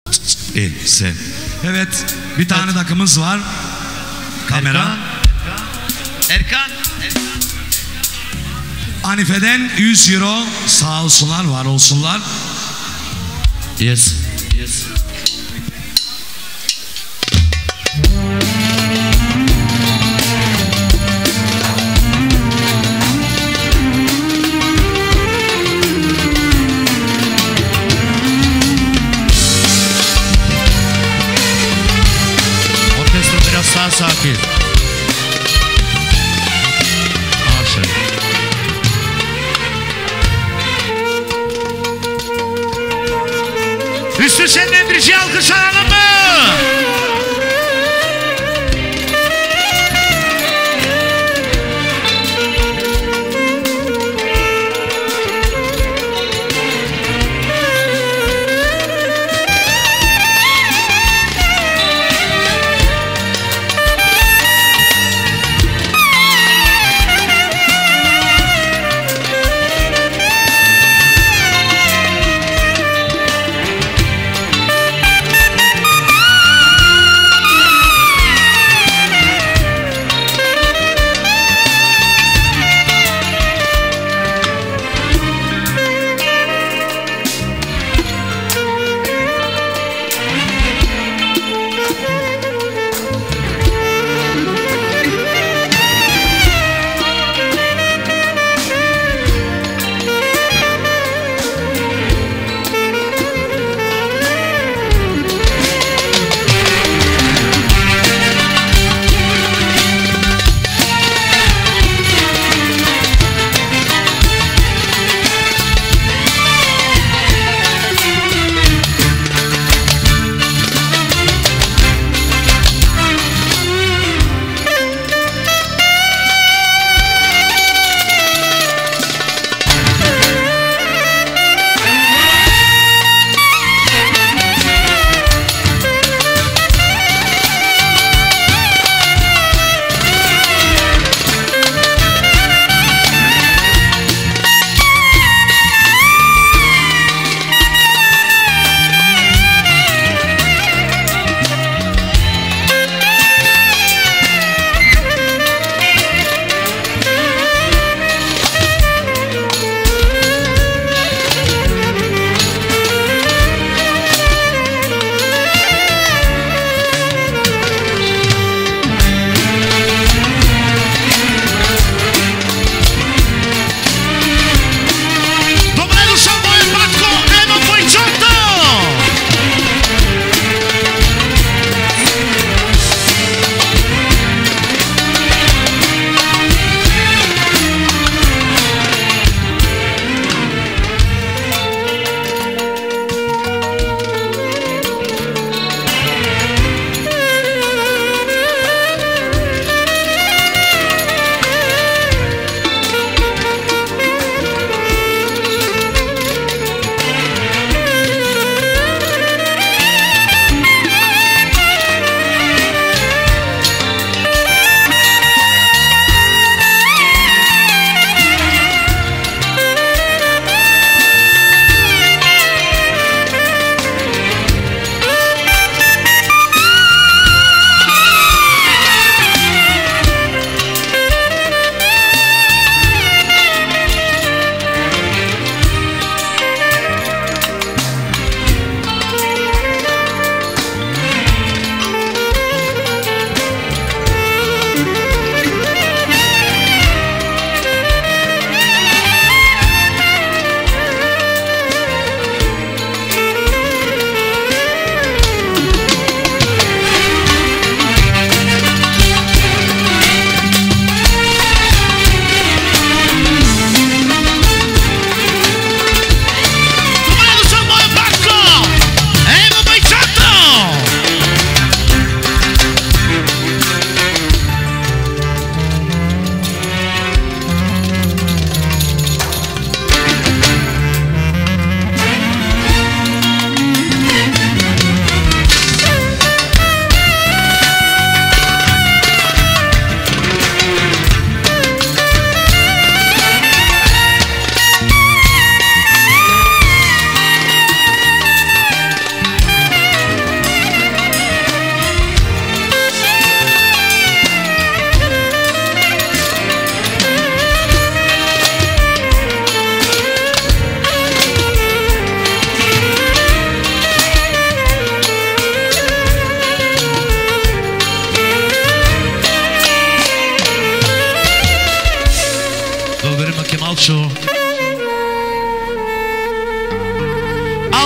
Sen. Evet, bir tane takımız var. Kamera. Erkan. Hanife'den 100 euro. Sağ olsunlar, var olsunlar. Yes. Orkestra biraz daha sakin. Üstü Şenlendirici alkış alalım mı?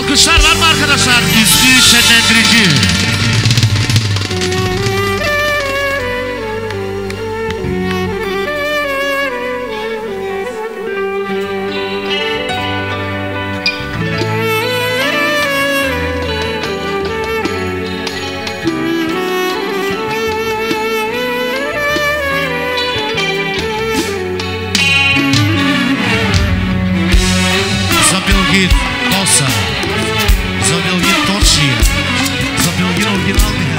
Alkışlar var mı arkadaşlar? Üstü şenlendirici. Zabilgin Nossa. Zabilgin Torcia. Zabilgin original ya.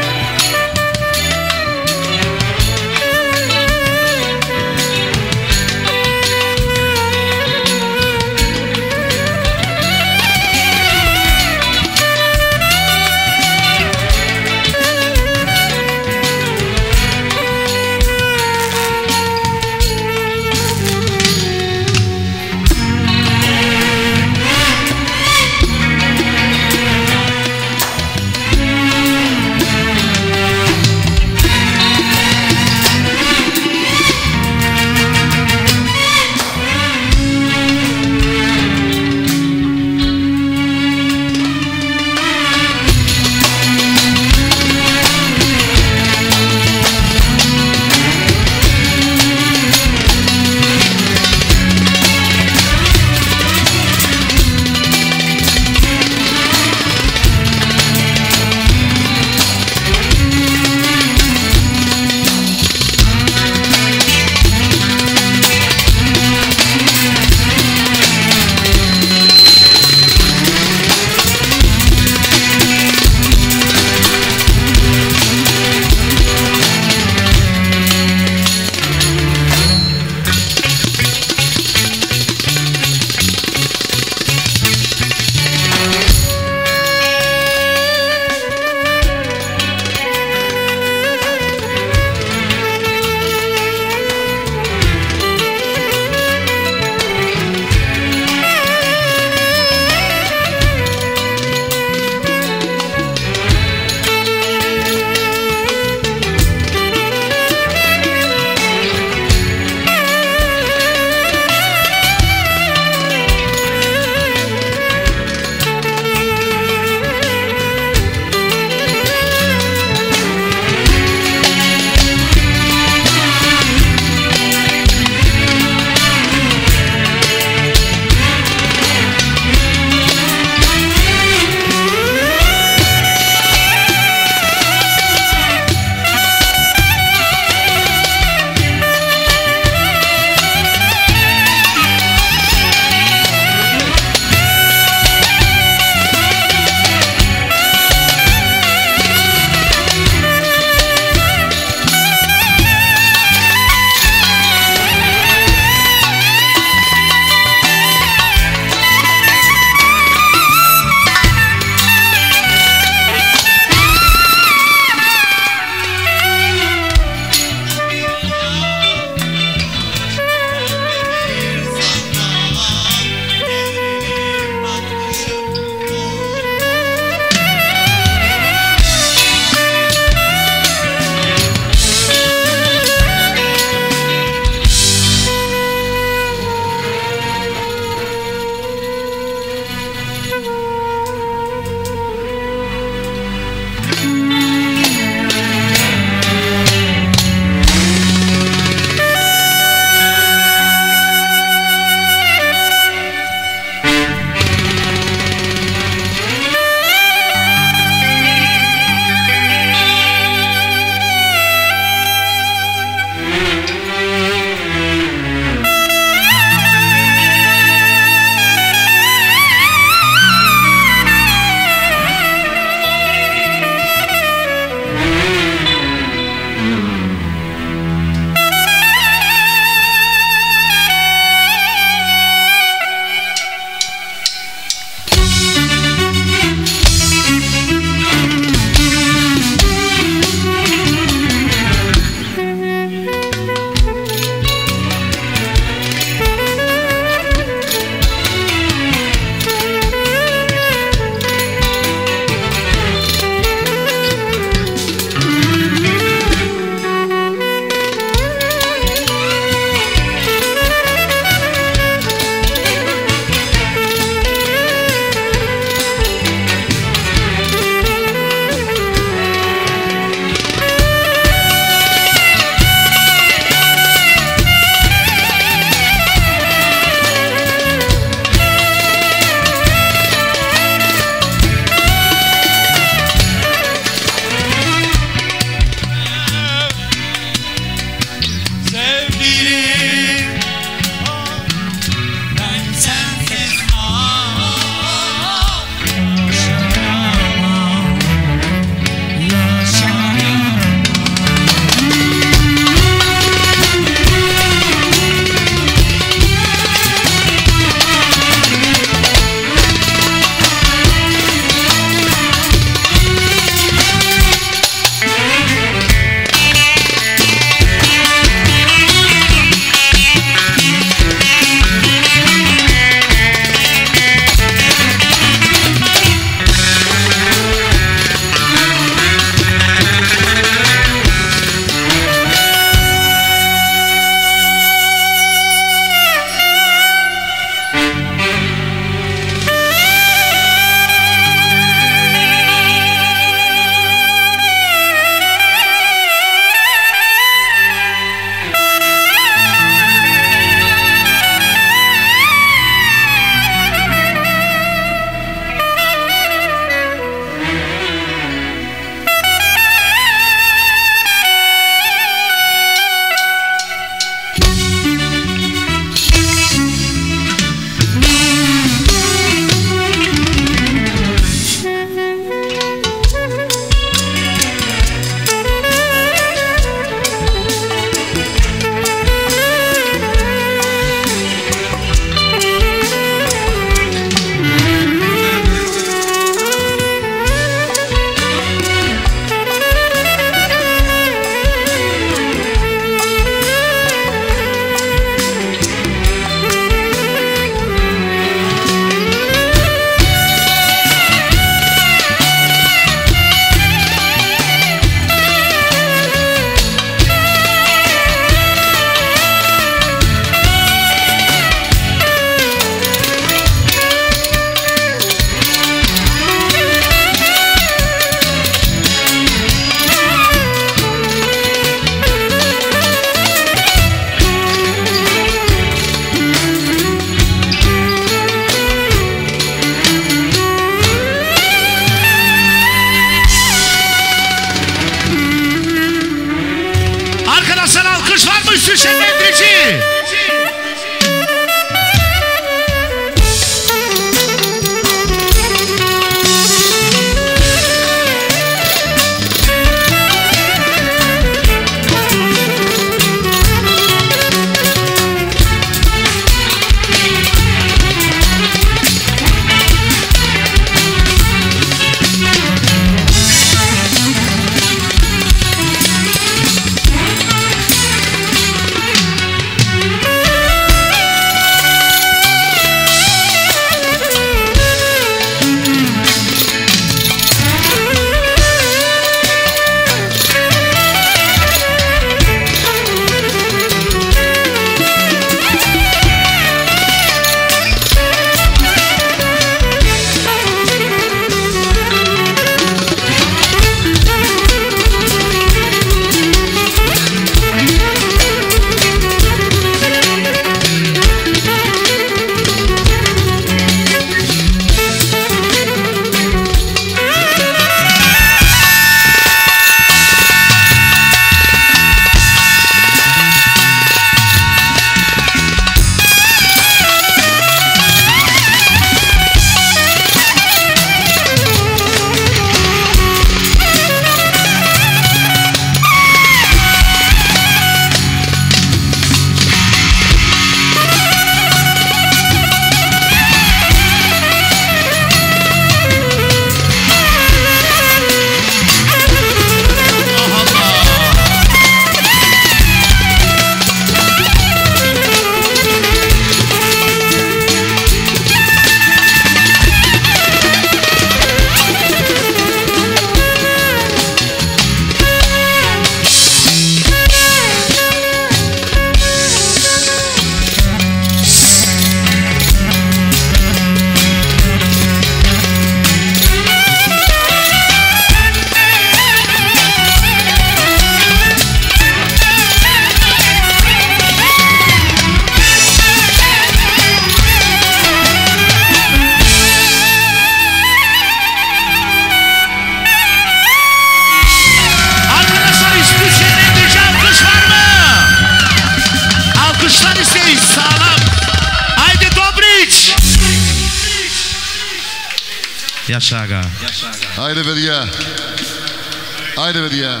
Yaşaga. Haydi Bediye. Haydi Bediye.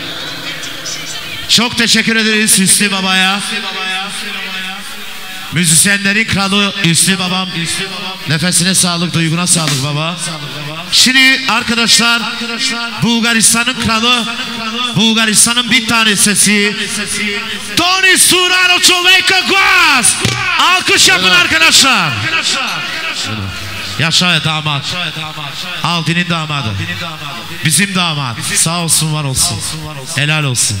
Çok teşekkür ederiz Hüsnü Baba'ya. Müzisyenlerin kralı Hüsnü Babam. Nefesine sağlık, duyguna sağlık baba. Şimdi arkadaşlar Bulgaristan'ın kralı, Bulgaristan'ın bir tane sesi Toni Suraro Човека Глас. Alkış yapın arkadaşlar. Yaşa damat. Altinin damadı. Bizim damat. Sağ olsun, var olsun. Helal olsun.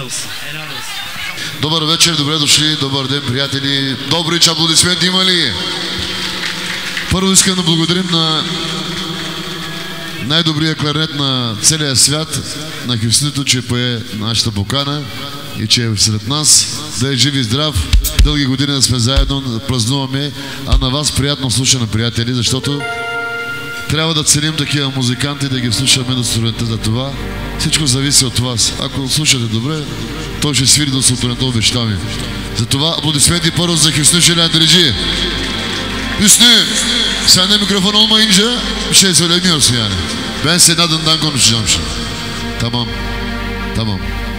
Добър вечер, добре дошли, добър ден, приятели. Добрич аплодисменти има ли? Първо искам да благодарим на най-добрия кларнет на целия свят, на Хюснито, че пое нашата покана и че е сред нас. Да е жив и здрав, дълги години да сме заедно, да празнуваме, а на вас приятно слушане, приятели, защото трябва да ценим такива музиканти, да ги слушаме до сутринта. За това всичко зависи от вас. Ако слушате добре, той ще свири до сутринта, обещаваме. Затова аплодисменти първо за Hüsnü Şelendirci. Hüsnü, sende mikrofon olmayınca bir şey söylemiyorsun yani. Ben senin adından konuşacağım şimdi. Tamam. Tamam.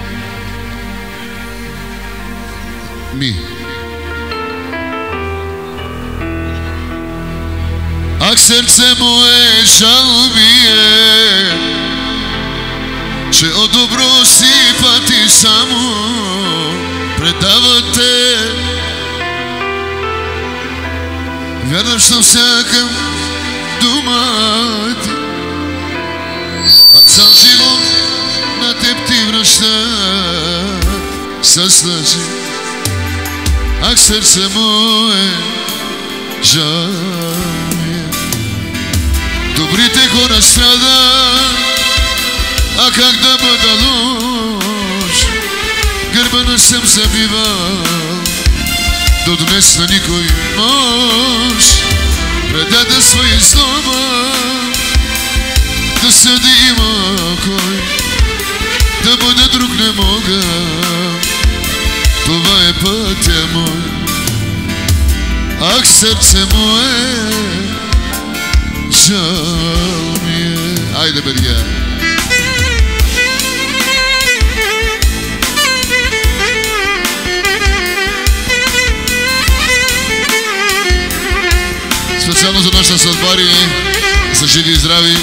Mi. Ах, сърце мое, жал ми е, че от добро си пъти само предавате. Вярваш на всяка дума ти, а цял живот на теб ти връщат със лъжи. Ах, сърце мое, жал ми е. Добрите хора страдат, а как да бъда лош? Гърба не съм забивал до днес на никой нож. Предаде свои злоба, да съди има кой, да бъда друг не мога. Това е пътя мой. Ах, сърце мое, жал ми е. Айде, Бергия. Специално за нашите съдбари, са живи и здрави.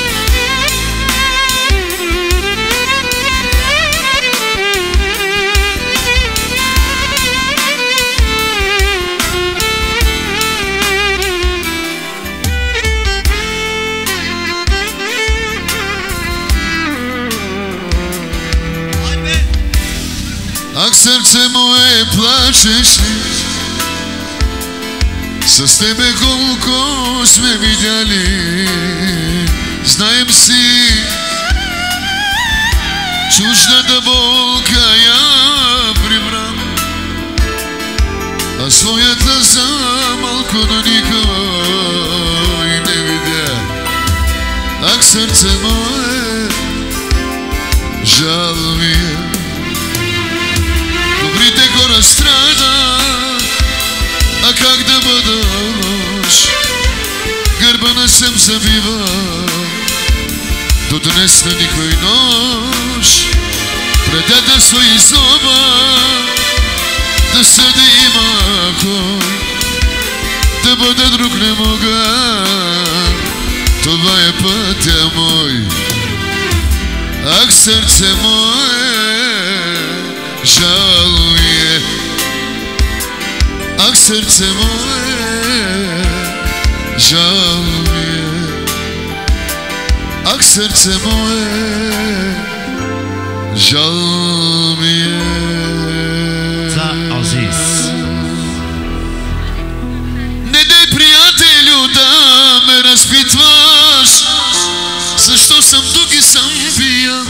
Ах, сърце мое, плачеш ли? С тебе колко сме видяли, знаем си, чуждата болка я прибрам, а своята за малко на никой не видя. Ах, сърце мое, жал ми е. Добрите хора страдат, а как да бъда лош? Гърба не съм забивал до днес на никой нож. Предаде свои злоба, да съди има кой, да бъда друг не мога. Това е пътя мой. Ах, сърце мое, жал ми е. Ах, сърце мое, жал ми е. Ах, сърце мое, жал ми е. За Азиз. Не дай, приятелю, да ме разпитваш защо съм тук и съм пиян.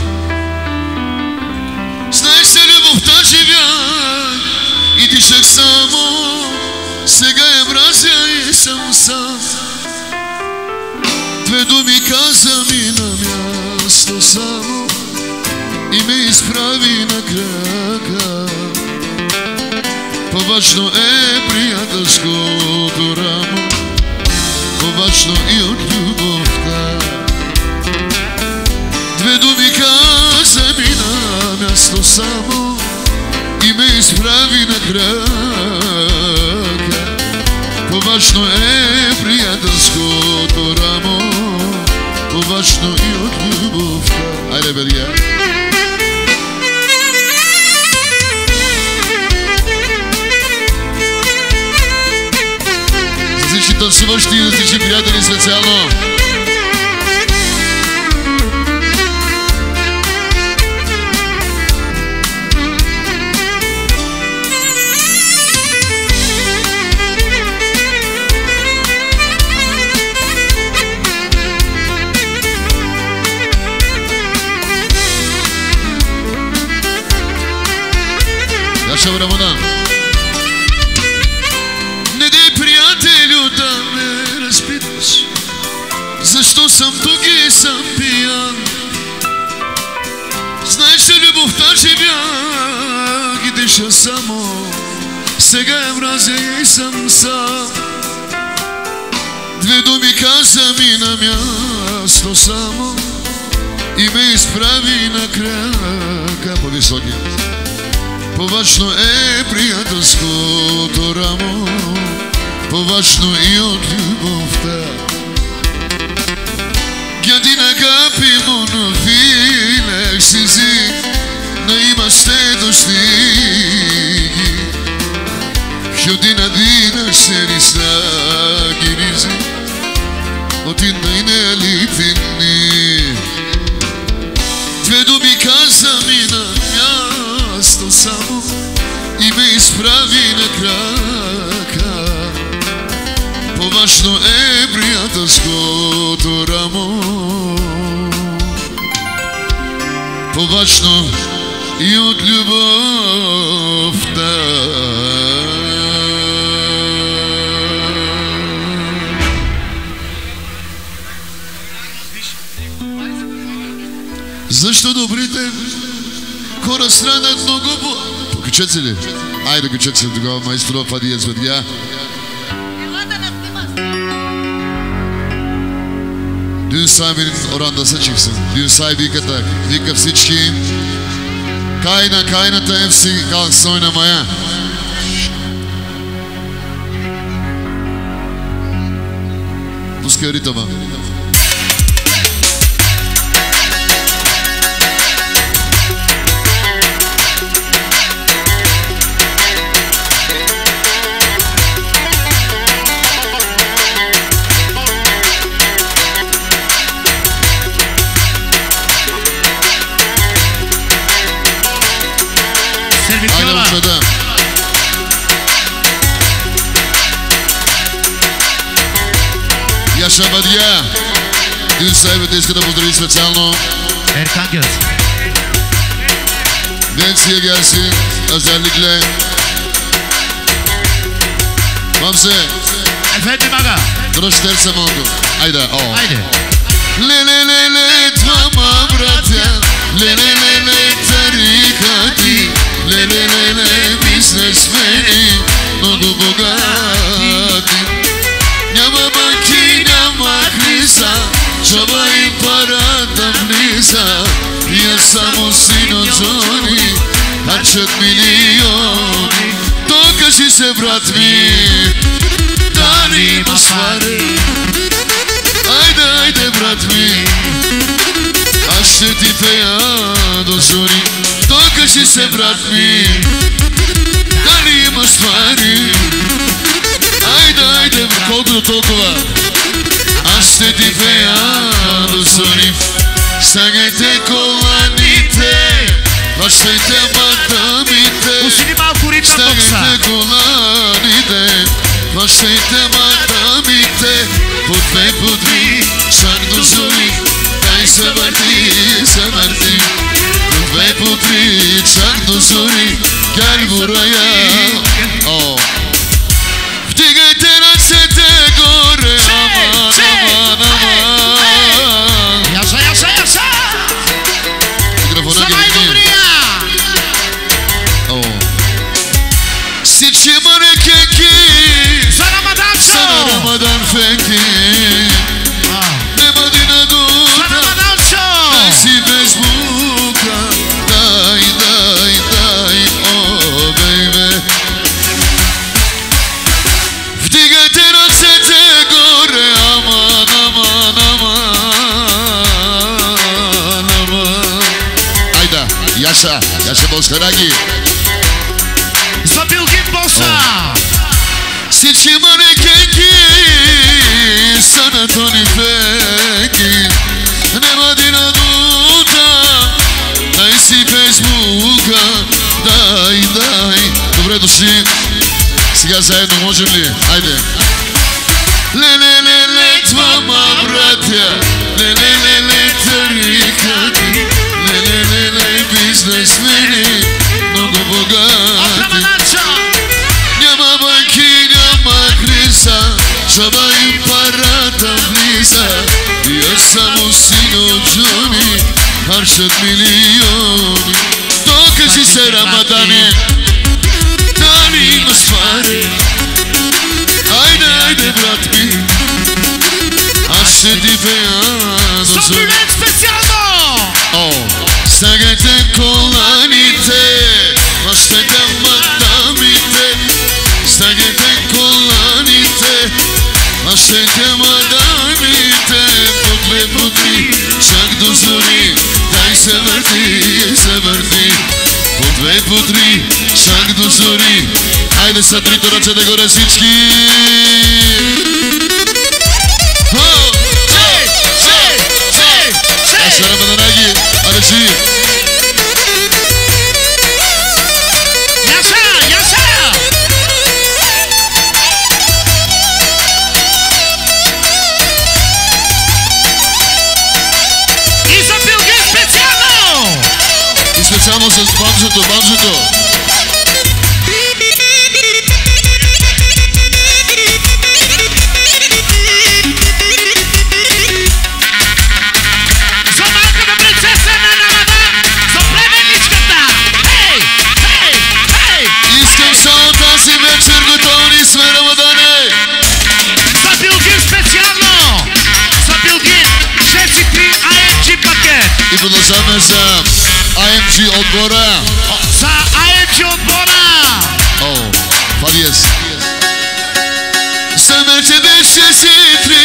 Знаеш се, любовта живях и дишах само, сега я мразя и съм сам. Две думи каза ми на място само и ме изправи на крака. По-важно е приятелското рамо, по-важно и от любов. крака. По-важно е приятелското рамо, по-важно и от любовта. Айде, Белия! За всички танцуващи и за всички приятели специално. Рамона. Не дей, приятелю, да ме разпиташ защо съм тук и съм пиян. Знаеш ли, любовта живях и диша само, сега я мразя и съм сам. Две думи каза ми на място само и ме изправи на крака. По-високи. По-важно е приятелското рамо, по-важно и от любовта. Гядина капи монофилек сизи, на има сте дошли. Хюдина дина се риса гиризи, отина и не литини. Две думи каза ми на място само и ме изправи на крака. По-важно е приятелското рамо, по-важно и от любовта. Защо добрите хора страдат много по... Покачете се ли? Айде, качете се тогава, майстро, Фадия Цветгя. Dün sahibinin orandası çıksın. Dün sahibi katak. Vika всички. Kaynata hepsi kalksın oynamaya. Pускай ритъма. Яша Бадия, дün sahibi iska да поздрави специално Erkangöz. Densi'ye gelsin özellikle. Mamse. Efendim aga. Droş tersem oldu. Haydi o. Haydi. Le le le le tmama bratya, le le le le tarikati, le le le le biznesmeni, много богати. Няма банки, няма криза, чоба и парата влиза. Я само син от зони, харчат милиони. То кажи се, брат ми, дали има свари. Айде, айде, брат ми, аз ще ти пея до зори. То кажи се, брат ми, дали има свари. Айде, айде, колкото толкова, аз ще ти пея до зори. Стягайте коланите, ващайте матамите. Усили малко ритъм бокса. Стягайте коланите, ващайте матамите. По две, чак до зори, дай се върти. По две, чак до зори, гали го рая. Вдигайте ръцете горе, аман, аман, аман. Яша! Микрофона ги видим. Всички манекенки За Рамаданчо! за Рамадан фенки. Нема дина дута, За Рамаданчо! дай си Фейсбука. Дай, о, бейбе. Яша Босхараги. За Билгин Боса. Всички манекенки са на Тони Феки. Нема дина дута, дай си фейсбука, дай. Добре дошли. Сега заедно можем ли? Айде. Ле, двама братя, ле, тарикати, ле, бизнесмени, много богати. Няма банки, няма криза, жаба им парата влиза. И аз само сино Джуни, харчат милиони. Докажи се, Рамадане, да ни има свари. Айде, брат ми, аз ще ти пея до зори. Стягайте коланите, мащете мадамите. Стягайте коланите, мащете мадамите. По две, чак до зори, дай се върти. По две, чак до зори. Айде са трито ръцете горе всички. Ашарама на Наги, Алеши. Яша! И за Билгин специално! И специално с банджото. И продължаваме за IMG отбора. За IMG отбора. Това ли е? За Мерцедес 63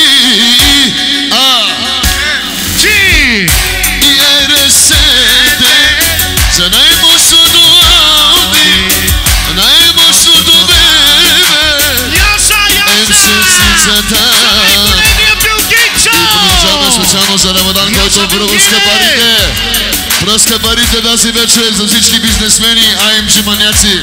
G и RS7 за най-мощното Ауди, най-мощното БМВ. МС-цата. Специално за Рамадан, който пръска парите тази вечер за всички бизнесмени, IMG маняци.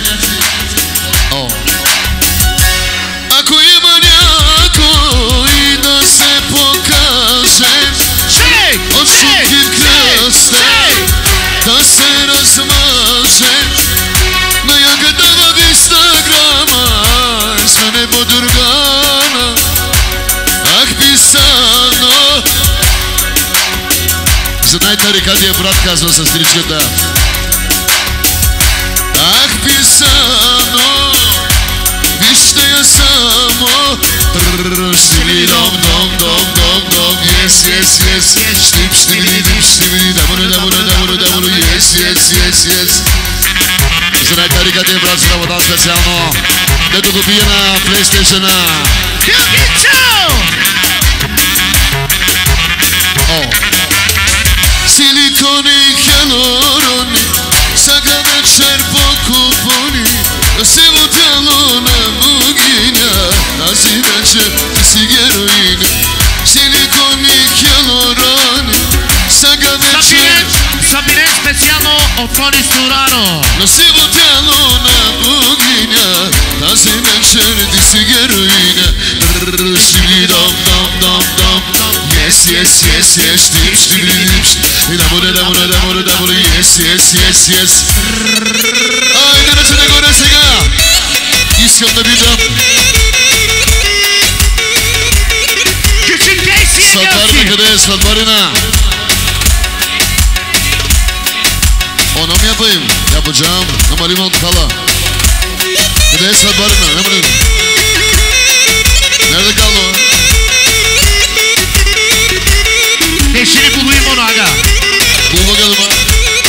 Ако има някой да се покаже, от шутки в кръста да се размаже, на ягата в Инстаграма с небо Дургана. Ах, писано за най-тарикатия брат, казва сестричката. Ах, писано, вижте я само. Штили-дом, yes. Штип-штили-дим, дабуру, yes. За най-тарикатия брат с Рамадан специално, дето го бие на PlayStation-а. Силикони и хиалурони, всяка вечер по купони, красиво тяло на богиня, тази вечер ти си героиня. Силикони и хиалурони, всяка вечер. Sabine специално от Тони Стораро. Красиво тяло на богиня, тази вечер ти си героиня. Штили-дом, yes. Дабуру, yes. Айде, ръцете горе сега. Искам да видам сватбарина. Къде е сватбарина? Onam yapayım, yapacağım. Ama limon kala. Къде е сватбарина? Nerede kaldı o? Ще ли побоим онага? Bul bakalım ha.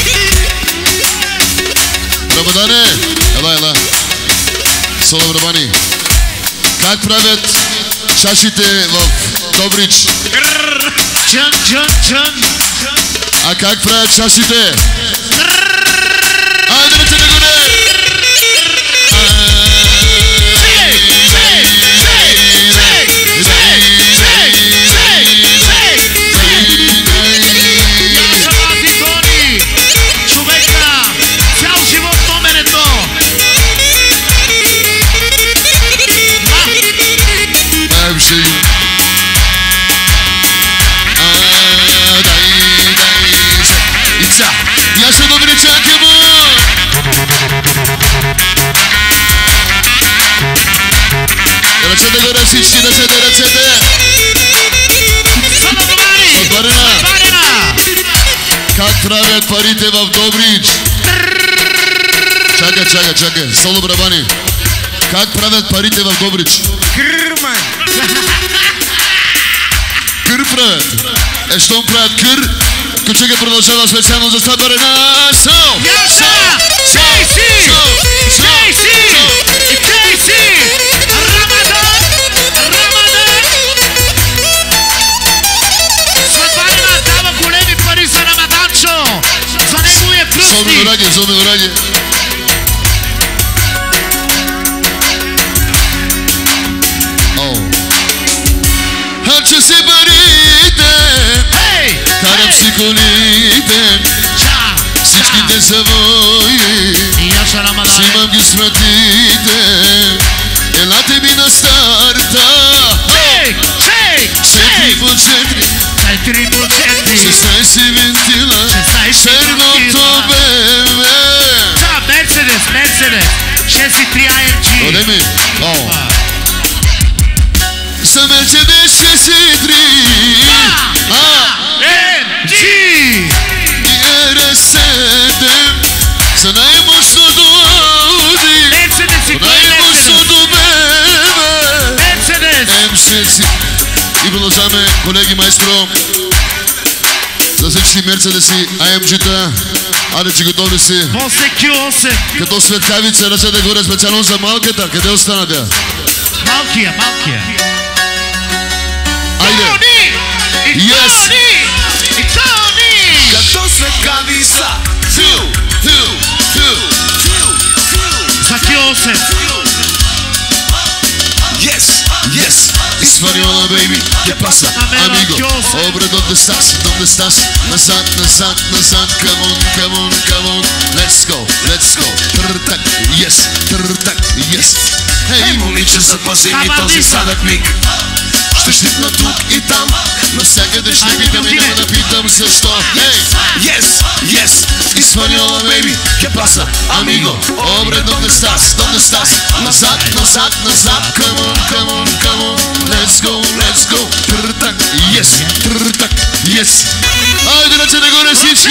Рамадане, ела. Соло Рабани. Как правят чашите в Добрич? Чън. А как правят чашите? правят парите в Добрич? Чакай, соло барабани. Как правят парите в Добрич? Кър правят. Щом правят кър, Кучука продължава специално за Стад Арена. Зоме ради. Харча си парите, карам си колите, всичките са вои, взимам ги смратите, елате ми на старта, 4 по 4, 16 вентила, черното бебе. Мерцедес, 6.3 AMG. Олеми, за Мерцедес 6.3 AMG и RS7 за най-мощното Ауди, най-мощното бебе М6. И продължаваме, колеги, майстро, за всички Мерцедеси, AMG-та. Аре, че готови си? После Q8. Като светкавица, ръцете горе, специално за малката. Къде остана тя? Малкия. Айде! Yes! Като светкавица. За Q8. Yes! Испаньола, baby, ¿qué pasa, amigo? Hombre, ¿dónde estás? Назад, come on, let's go, тртак, yes, Ей, момиче, запази ми този сладък миг. ще шипна тук и там, навсякъде ще питам и няма да питам защо. Yes, Испаньола, baby, ¿qué pasa, amigo? Hombre, ¿dónde estás? Назад, come on, let's go, тртак, yes. Айде, ръцете горе всички!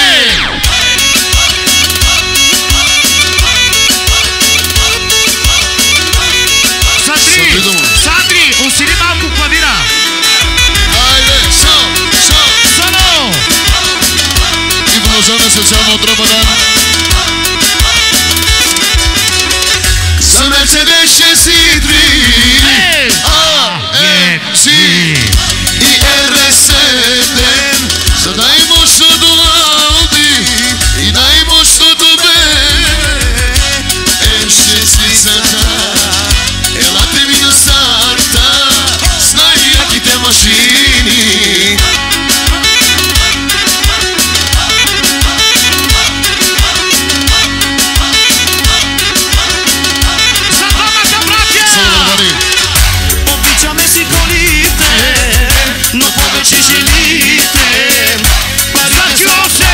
Сандри, усили малко клавира. Айде, Соло! И продължаваме специално от Рамадан. За Мерцедес 6.3 AMG и RS7 за най-мощното Ауди и най-мощното М6-цата. Елате ми на старта с най-яките машини. обичаме си колите, но повече жените. За Q8.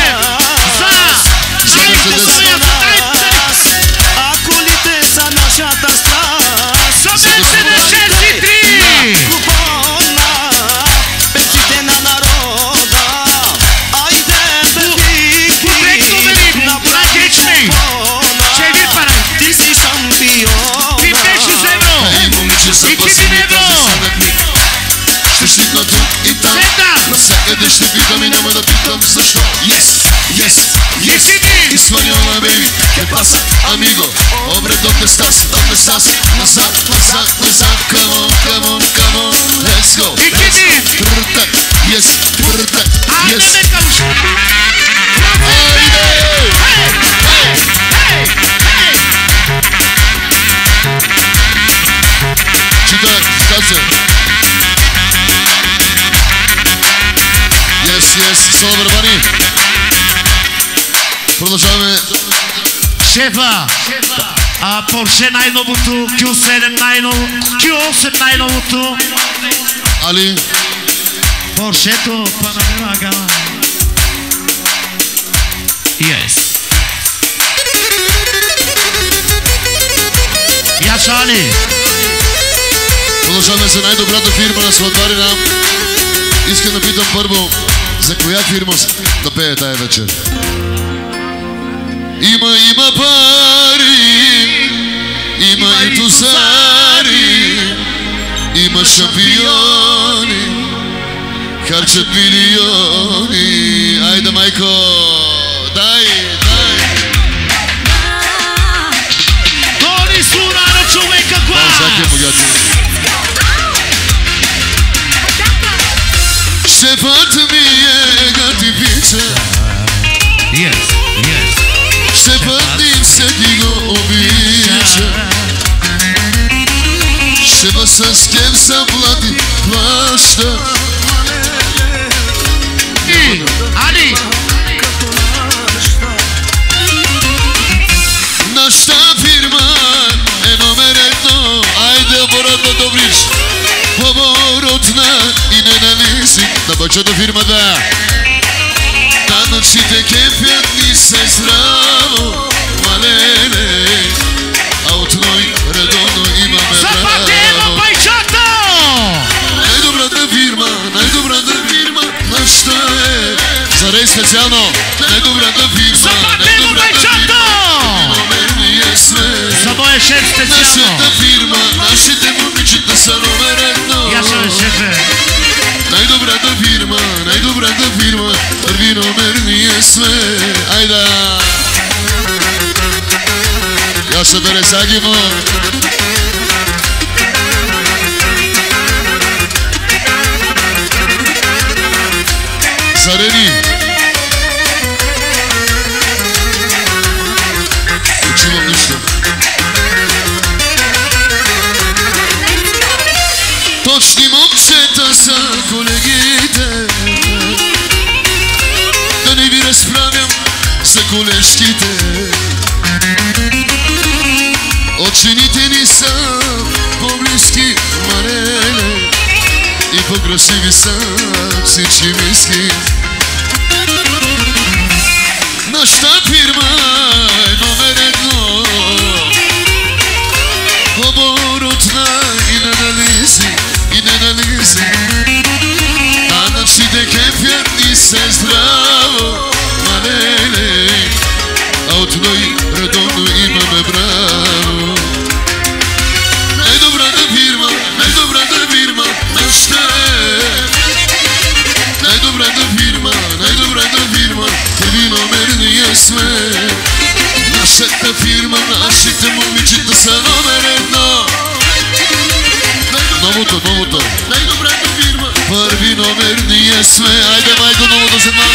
А колите са нашата страст. За Мерцедес 6.3. Купона, певците на народа. Айде, бебики, направи купона. Ти си шампион. Ей, момиче, запаси ми този сладък миг. Ще щипна тук и там, навсякъде ще питам и няма да питам защо. Yes, Испаньола, baby, ¿qué pasa, amigo? Hombre, ¿dónde estás? Назад, come on, let's go. Тртак, yes. Читай, стаце. Yes, соло барабани. Продължаваме. Шефа, Порше най-новото, Q7 най-ново, Q8 най-новото. Али. Поршето, Панамера гама. Yes. Яша Али. Продължаваме за най-добрата фирма на сватбарина. Искам да питам първо За коя фирма да пее тая вечер? Има пари, има и тузари, има шампиони, харчат милиони. Айде, майко, дай. Тони Суна на човека глас! Шефът ми е гатипица. Шефът ни всеки го обича. Шефът с кем са плаща. Али! Нашата фирма е номер едно. Айде, оборотна Добрич. Оборотна и ненависи. На бачата фирма, да. Данъчните кефят ни се здраво. Малеле. А от ной редовно имаме браво. Западева байчата! Най-добрата фирма, нашата е. За Рей специално. Най-добрата фирма, Западева байчата! Номерния сме. За моя шеф специално. Нашата фирма, нашите момичета са номер едно. Ясно е, шефе. Най-добрата фирма, първи номер ние сме. Айда! Я се бере Сагимо. Зарени. Не чувам нищо. Точни момчета са колегите. Да не ви разправям за колежките. Учените ни са по-близки, малеле. И по-красиви са всички миски. Нашата фирма е номер едно. Оборотна и ненависи. Данъчните кефят ни се здраво. Малеле. А от ной редовно имаме браво. Най-добрата фирма, нашата е. Най-добрата фирма, първи номер ние сме. Нашата фирма, нашите момичета са номер едно. Новото. Най-добрата фирма, първи номер ние сме. Айде, майко, новото се много.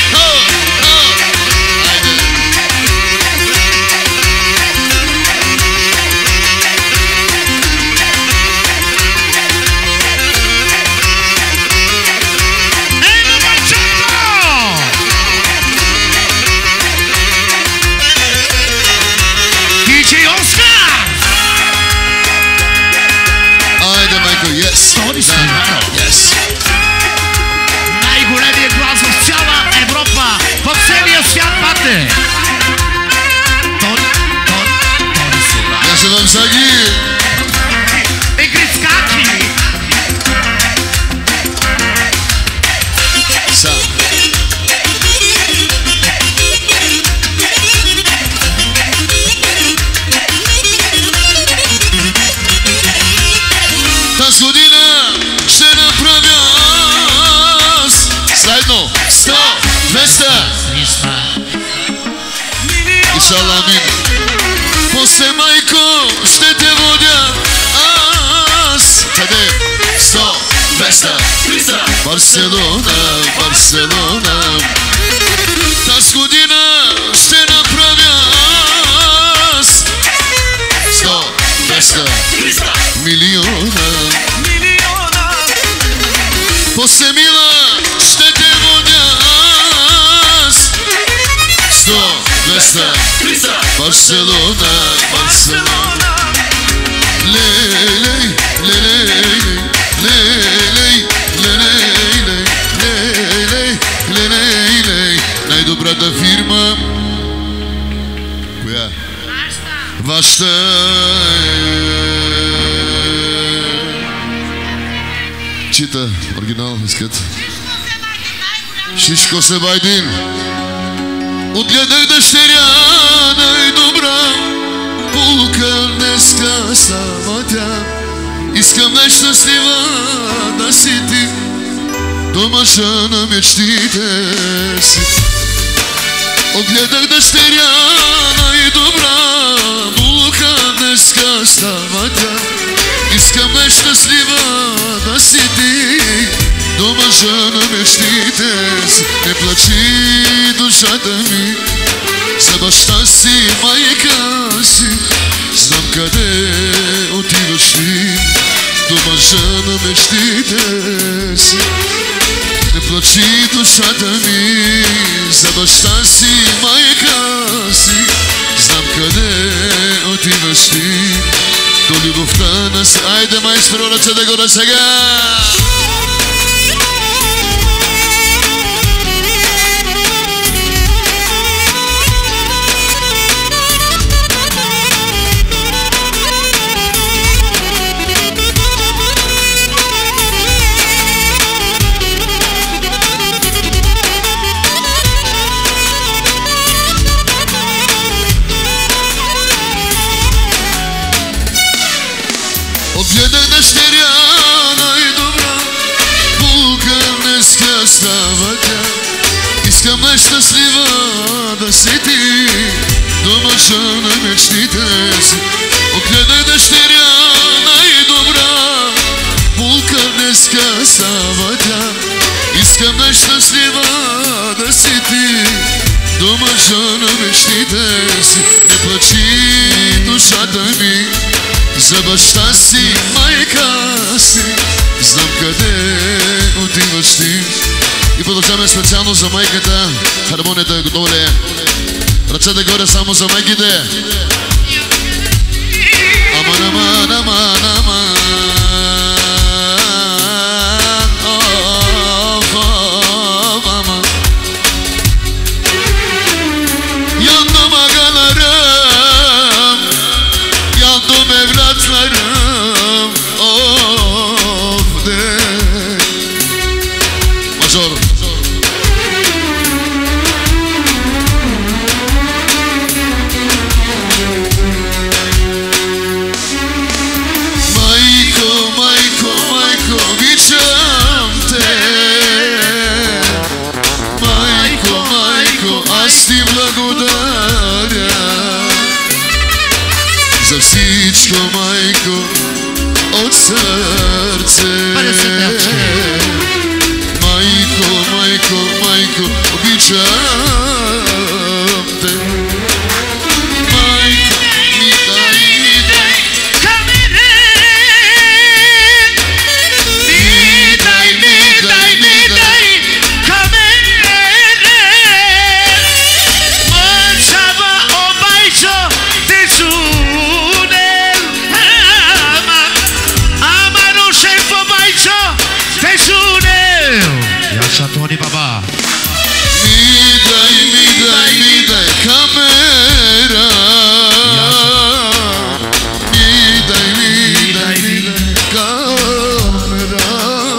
Най-големият глас в цяла Европа, в целия свят, бате! Тони Суна. Я се вам Саги. Грицкаки. Са. Тази година ще направя аз заедно 100, 200 и саламин. После, майко, ще те водя аз. Къде? 100, 200, 300 Барселона. Тази година ще направя аз 100, 200, 300 милиона. После, мила, ще те водя аз 100, 200, 300 Барселона. Най-добрата фирма. Коя? Вашата Чита, оригинал, искат. Всичко се байдим. Отгледах дъщеря най-добра, булка днеска става тя. Искам най-щастлива да си ти, до мъжа на мечтите си. Отгледах дъщеря най-добра, булка днеска става тя. Искам най-щастлива да си ти, до мъжа на мечтите си. Не плачи душата ми за баща си, майка си. Знам къде отиваш ти, до мъжа на мечтите си. Не плачи душата ми за баща си, майка си. Знам къде отиваш ти, до любовта на си. Айде, майстро, ръцете горе сега! Отгледах дъщеря най-добра, булка днеска става тя. Искам най-щастлива да си ти, до мъжа на мечтите си. Отгледах дъщеря най-добра, булка днеска става тя. Искам най-щастлива да си ти, до мъжа на мечтите си. Не плачи душата ми за баща си, майка си. Знам къде отиваш ти. И продължаваме специално за майката. Хармонията е готова ли е? Ръцете горе само за майките. Аман, аман, аман, аман. Yandım agalarım, yandım evlatlarım. Of de Major. Майко, майко, майко, обичам те. Майко, майко, аз ти благодаря за всичко, майко, от сърце. Майко, майко, майко, обичам те. Майко, ми дай, ми дай камере. Ми дай, ми дай, ми дай камере. Мърчава обайчо те шунел. Амаро шеф обайчо те шунел. Яша Тони Баба. Mi dai камера. Mi dai камера.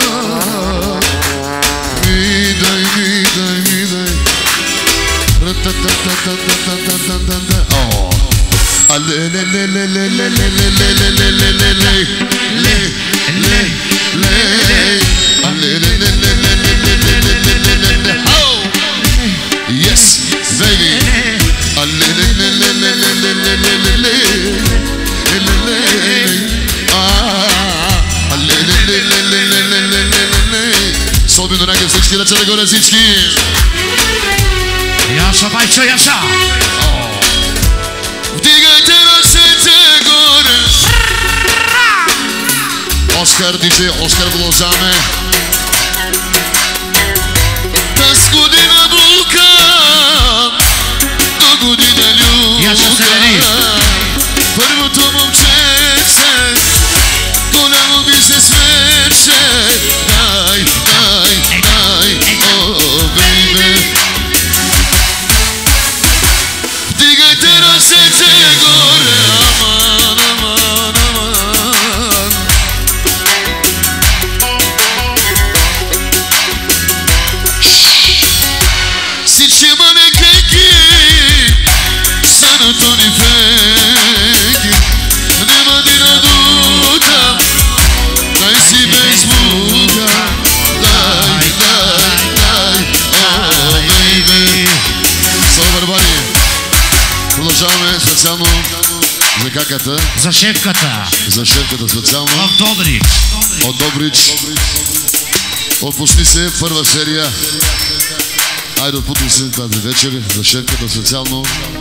Mi dai ратататататататататата. Yes, baby. Солби до някакъв всички ръцете горе всички. Яша, байчо, Яша. Вдигайте ръцете горе. Оскар диже, Оскар Блозаме. Таз година булка, до година люка. Първото момченце, голямо ми се смеше. Дай, дай, дай, о, бейбе. Вдигайте ръцете горе, аман, аман, аман. каката. За шефката. За шефката специално. В Добрич. От Добрич. Отпусни се първа серия. Айде отпусни се тази вечер. За шефката специално.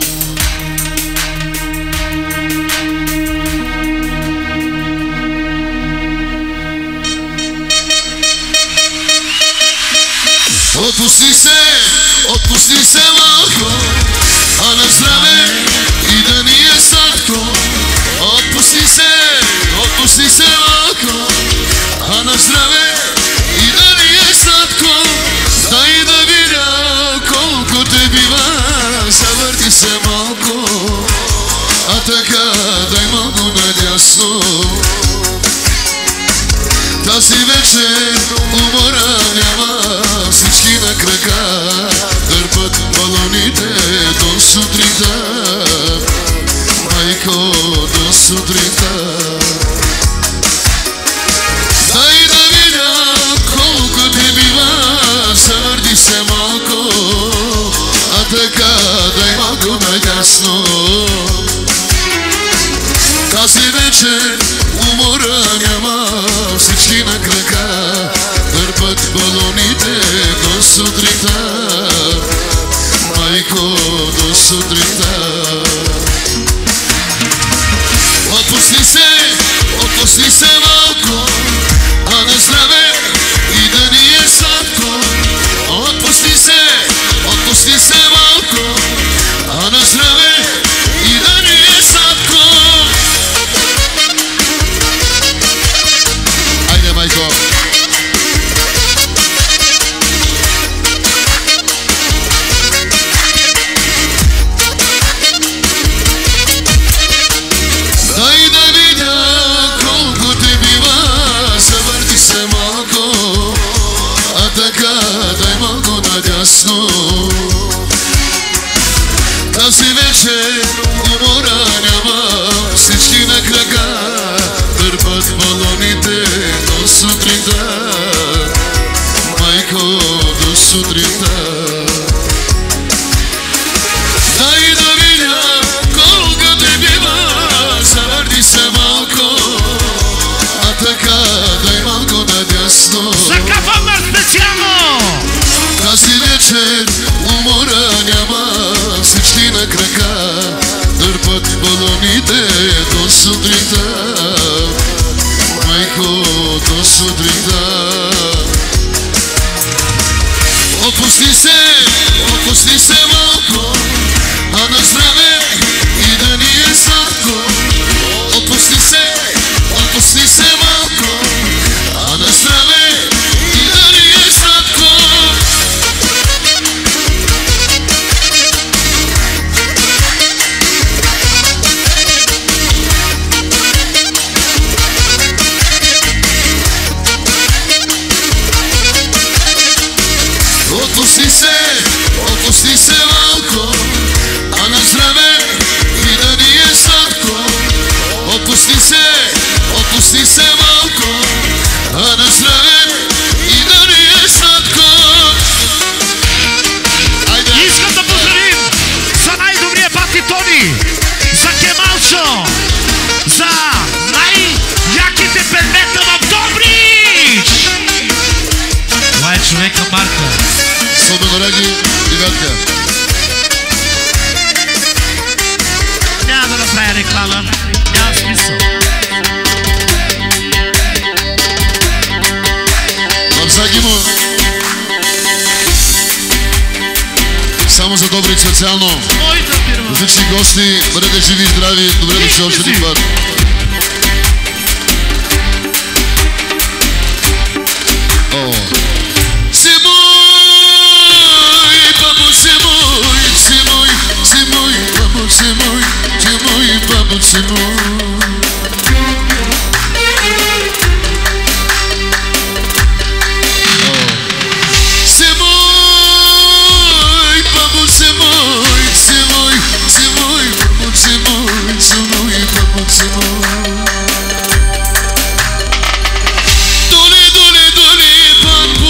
Отпусни се малко, а на здраве и да ни е сладко. Отпусни се малко, а на здраве и да ни е сладко. Дай да видя колко те бива, завърти се малко, а така дай малко надясно. Тази вечер умора няма, всички на крака дърпат балоните до сутринта. Майко, до сутринта. Дай да видя колко те бива, завърти се малко, а така дай малко надясно. Тази вечер умора няма, всички на крака дърпат балоните до сутринта. Майко, до сутринта. Отпусни се малко, а на здраве и да ни е сладко. Отпусни се малко, а на здраве и да ни е сладко. Айде, майко. Дай да видя колко те бива, завърти се малко, а така дай малко надясно. Тази вечер умора няма, всички на крака дърпат балоните до сутринта. Майко, до сутринта. Дай да видя колко те бива, завърти се малко, а така дай малко надясно. Закапваме специално! Тази вечер умора няма, всички на крака дърпат балоните до сутринта. Майко, до сутринта. Отпусни се малко, а на здраве и да ни е сладко. Отпусни се малко, а на здраве и да ни е сладко. Отпусни се малко, а на здраве и да ни е сладко. Отпусни се малко, а на здраве и да ни е сладко. Айде! Искам да поздравим за най-добрия пати Тони, за Кемалчо, за най-яките педмета в Добрич! Това е човека Марка. Собенараги, девятка. Няма да направя реклама, няма смисъл. Всеки му. Само за Добрич специално. За всички гости, бъдете живи и здрави. Добре дошли още един път. Dole, dole, dole,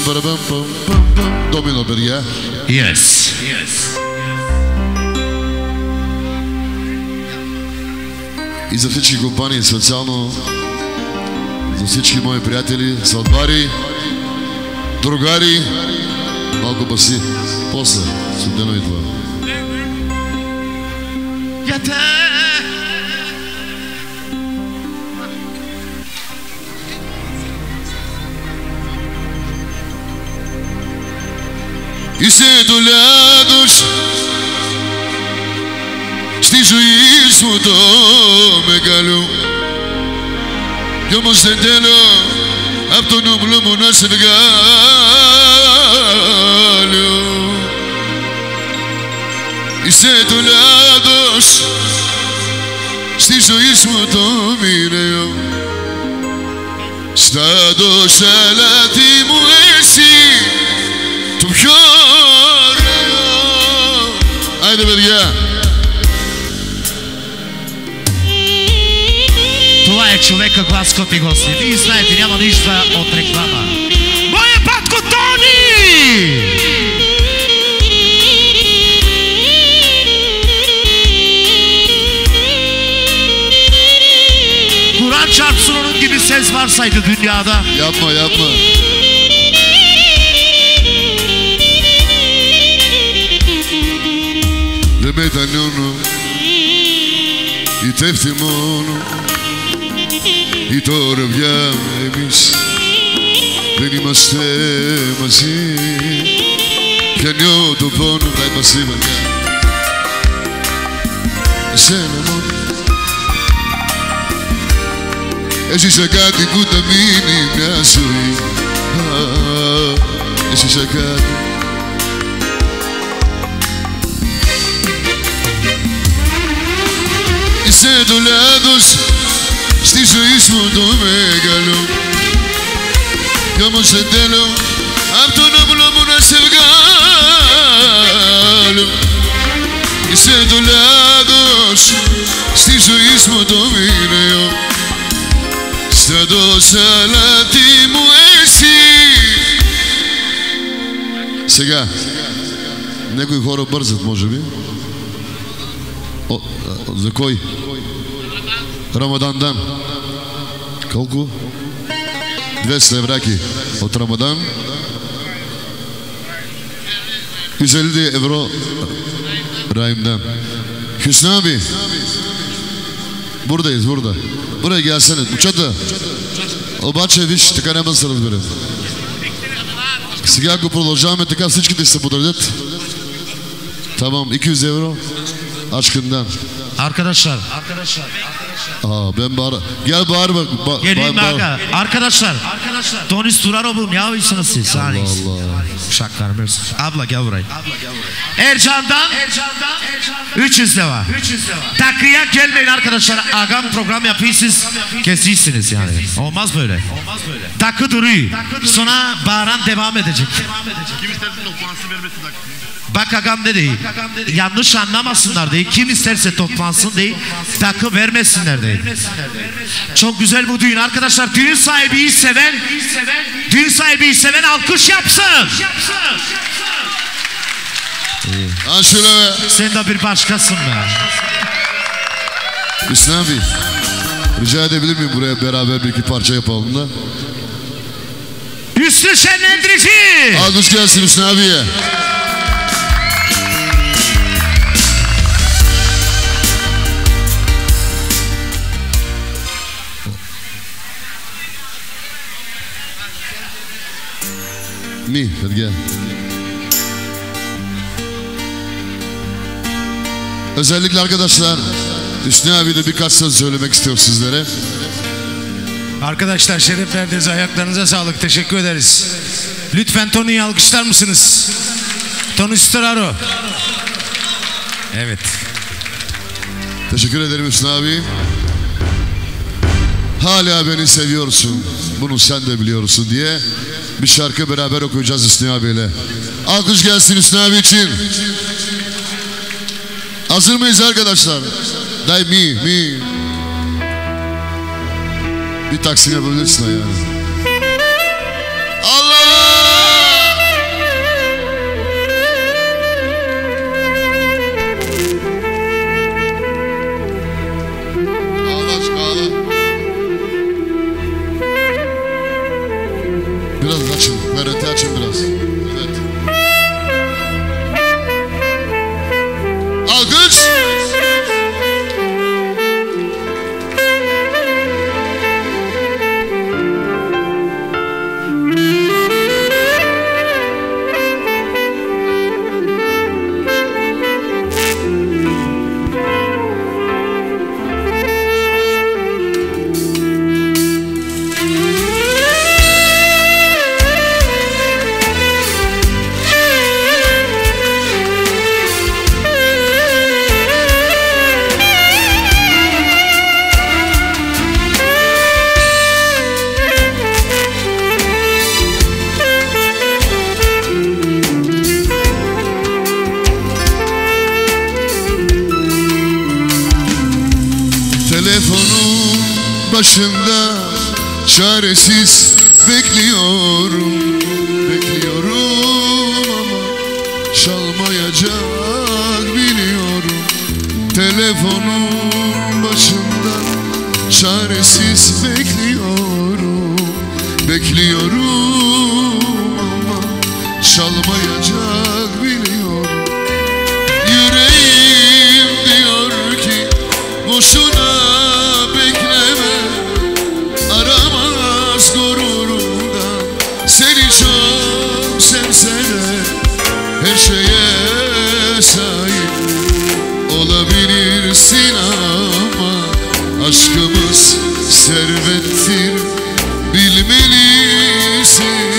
Domino Berge. Yes. И за всички компании, специално за всички мои приятели, сватбари, другари, малко баси, после, студено и това. И се долядош, stižu ismuto megalu, yomo sendelo, aptonum lumu nasvegalu. I se dolядош, stižu ismuto mireo, stado salati muesi. Айде, бедия! Това е човека глас, скъпи гости. Вие знаете, няма нищо от реклама. Моя батко Тони! Kur'an çarpsın onun gibi ses varsaydı dünyada. Yapma, yapma. Δεν μετανιώνω, είτε ευθυμώνω, ή τώρα πια εμείς δεν είμαστε μαζί. Πιανιώ το πόνο, τα είμαστε βαριά. Εσένα μόνο. Έζησα κάτι που θα μείνει μια ζωή. Έζησα κάτι. Είσαι το λάθος στη ζωή σου το μέγαλο. Κι όμως εν τέλω απ' τον ώμο μου να σε βγάλω. Είσαι το λάθος στη ζωή σου το μοιραίο. Στρατός αλλά τι μου εσύ. Сега, някои хора бързат, може би. За кой? Рамадандан. Колко? 200 евраки от Рамадан. И за 1000 евро Раймдан. Hüsnü abi. Buradayız, burada. Buraya gelsene. Uçadı. Обаче, виж, така няма да се разберем. Сега, ако продължаваме така, всичките ще се подредят. Tamam, 200 евро. Aşkından. Arkadaşlar. Ben bağır. Gel bağır bak. Gelin bak. Arkadaşlar. Tony Sturarov'un ne yapıyorsunuz siz? Allah Allah. Şaklar mısın? Abla gel buraya. Ercan'dan 300 lira. Takıya gelmeyin arkadaşlar. Agam program yapıyor, siz kesirsiniz yani. Olmaz böyle. Takı duruyor. Sonra bağıran devam edecek. Kim isterse toplansın vermesin takı. Bak agam dedi, yanlış anlamasınlar değil, kim isterse toplansın değil, takı vermesinler değil. Çok güzel bu düğün arkadaşlar, düğün sahibiyi seven alkış yapsın. Şöyle. Sen de bir başkasın be. Hüsnü abi, rica edebilir miyim buraya beraber bir iki parça yapalım da? Hüsnü şenlendirici. Alkış gelsin Hüsnü abiye. Hadi gel. Özellikle arkadaşlar Hüsnü abi de birkaç söz söylemek istiyor sizlere. Arkadaşlar şeref verdiniz, ayaklarınıza sağlık, teşekkür ederiz. Lütfen Tony'yi alkışlar mısınız? Tony Storaro. Evet. Teşekkür ederim Hüsnü abi. Hala beni seviyorsun, bunu sen de biliyorsun diye bir şarkı beraber okuyacağız Hüsnü abiyle. Alkış gelsin Hüsnü abi için. Hazır mıyız arkadaşlar? Day mi. Bir taksim yapabilirsin yani. Allah! başında çaresiz bekliyorum. Bekliyorum ama çalmayacak biliyorum. Telefonun başında çaresiz bekliyorum. Bekliyorum ama çalmayacak biliyorum. Yüreğim diyor ki boşuna bekleme, aramaz gururumdan. Seni çok sevse de her şeye sahip olabilirsin ama aşkımız servettir, bilmelisin.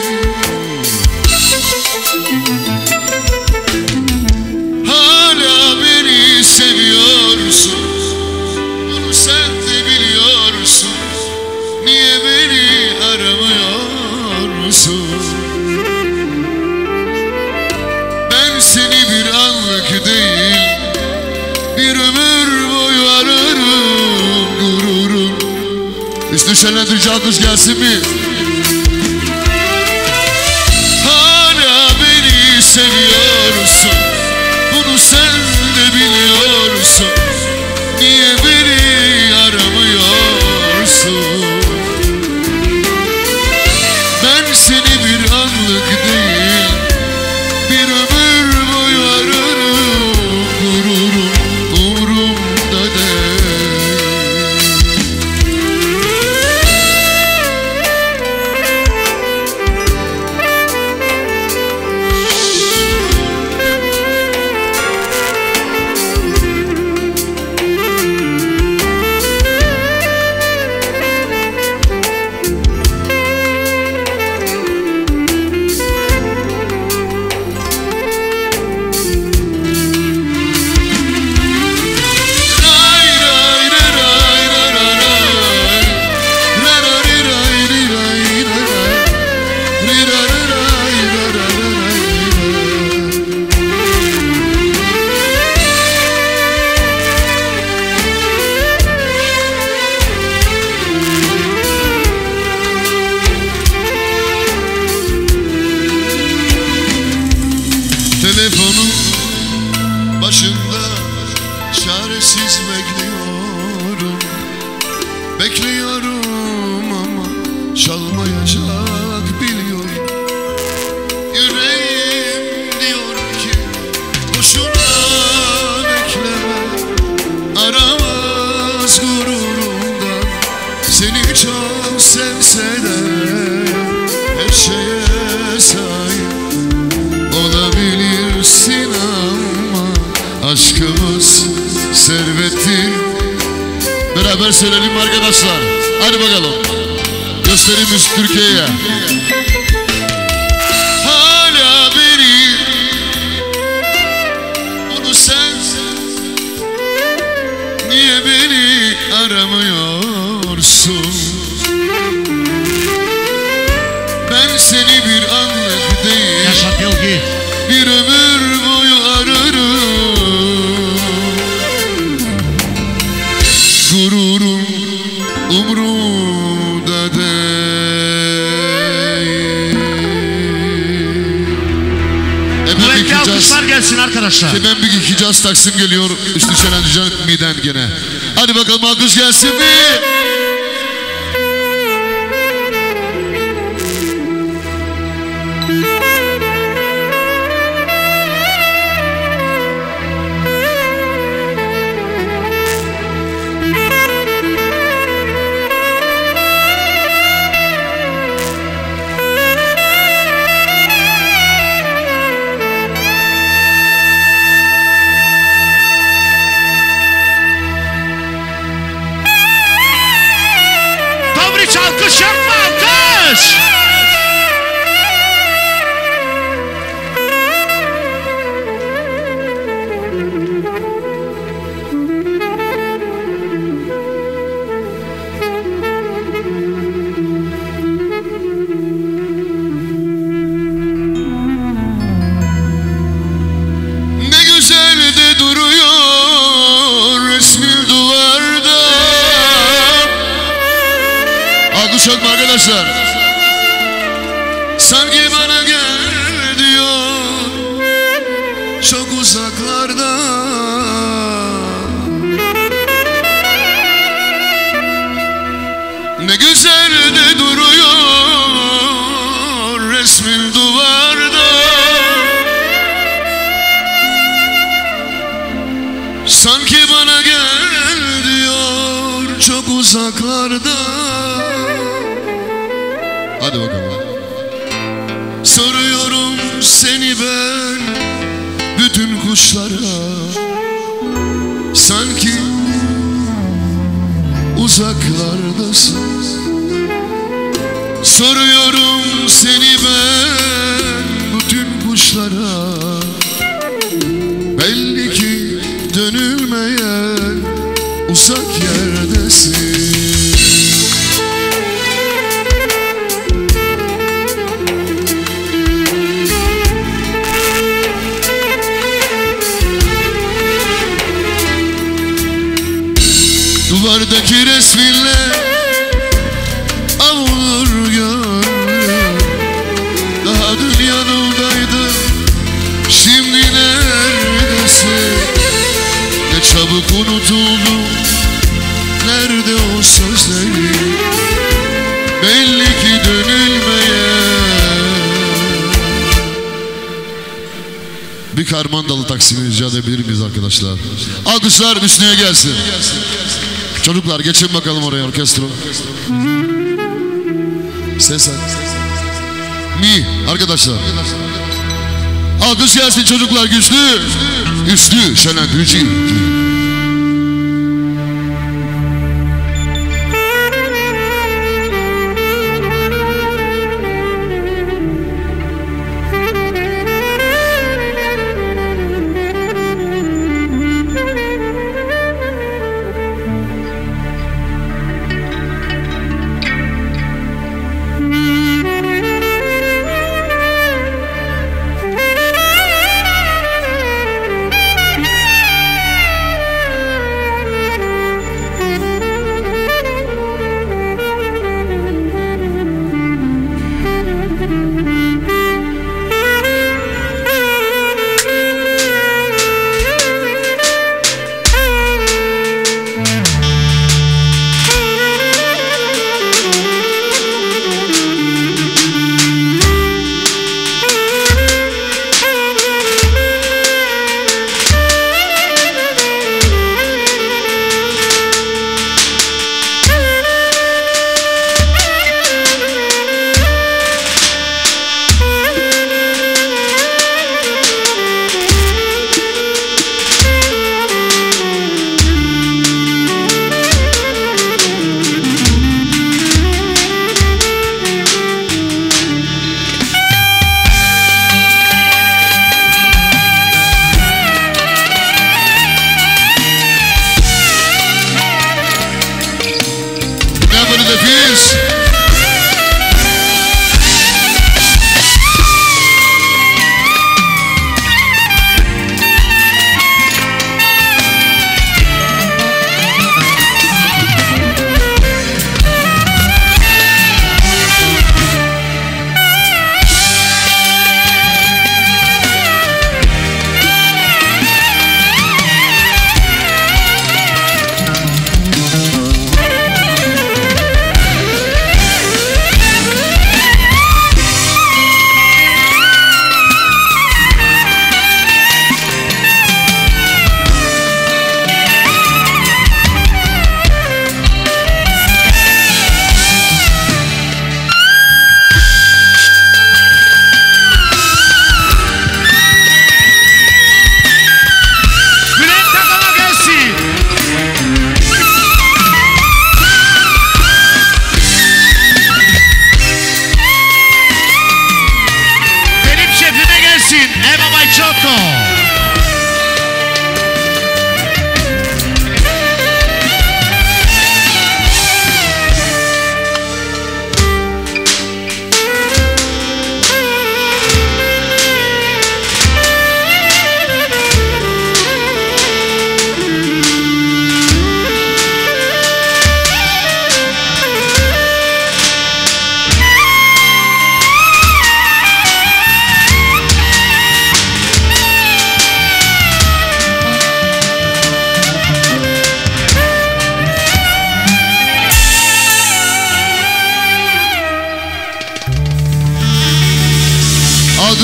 Hala beni seviyorsun, bunu sen de biliyorsun. Niye beni aramıyorsun? Ben seni bir anlık değil, bir ömür boyu ararım. Gururun üstü şenlendirici alkış gelsin mi? Hala beni seviyorsun, bunu sen de biliyorsun. Niye beni aramıyorsun? Ben seni bir anlık değil, bir ömür boyu ararım. Gururun umurumda değil. Telefonun başında çaresiz bekliyorum. Bekliyorum ama çalmayacak biliyorum. Yüreğim diyor ki boşuna bekleme, aramaz gururumdan. Seni çok sevse de her şeye sahip olabilirsin ama aşkımız servettir. Beraber söyleyelim arkadaşlar. Hadi bakalım. Göstereyim müzik Türkiye'ye. Hala beni, bunu sen niye beni aramıyorsun? Ben seni bir anlık değil, Yaşat Yılgı. bir ömür boyu ararım. Gururum umrumda değil. Kuvvetli alkışlar gelsin arkadaşlar. Hemen bir iki caz taksim geliyor. Üstü şenlendirecek miden gene. Hadi bakalım alkış gelsin mi? Alkış yapma, alkış. Ne güzel de duruyor resmin duvarda. çok mu arkadaşlar? Sanki bana gel diyor çok uzaklarda. Ne güzel de duruyor resmin duvarda. Sanki bana gel diyor çok uzaklarda. Hadi bakalım. Soruyorum seni ben bütün kuşlara. Sanki uzaklardasın. Soruyorum seni ben bütün kuşlara. Belli ki dönülmeyen uzak yerdesin. Duvardaki resminle avulur gönlüm. Daha dün yanımdaydın, şimdi neredesin? Ne çabuk unutuldum, nerede o sözlerin? Belli ki dönülmeyen. Bir karmandalı taksimi rica edebilir miyiz arkadaşlar? Alkışlar Hüsnü'ye gelsin. Çocuklar geçin bakalım oraya, orkestro. Ses at. Mi arkadaşlar. Alkış gelsin çocuklar, güçlü. Güçlü şenlendirici.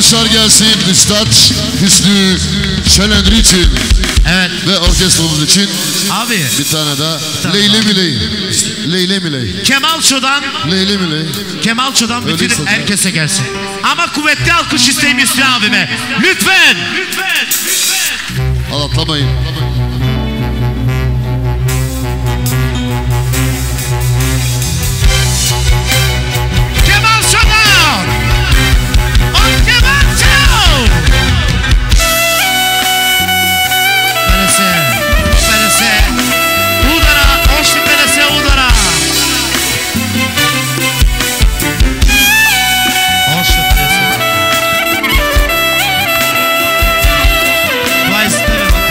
Alkışlar gelsin Üstad Hüsnü Şelendri için. Evet. Ve orkestramız için Abi. bir tane daha. Leyle Miley. Leyle Miley. Kemalço'dan Leyle Miley. bütün Öyleyse herkese gelsin. Ama kuvvetli alkış isteyeyim Hüsnü abime. Lütfen. Al atlamayın. Kemalço'dan. On Kemalço. Perese. Udara. Oşli Perese Udara. Oşli Perese. Vay istere bak.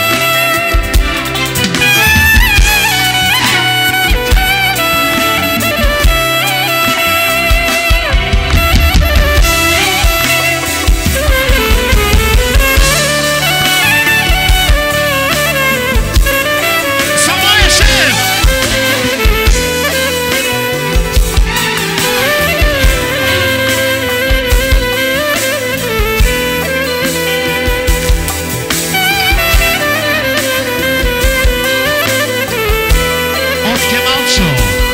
Samoya Şef. On Kemalço.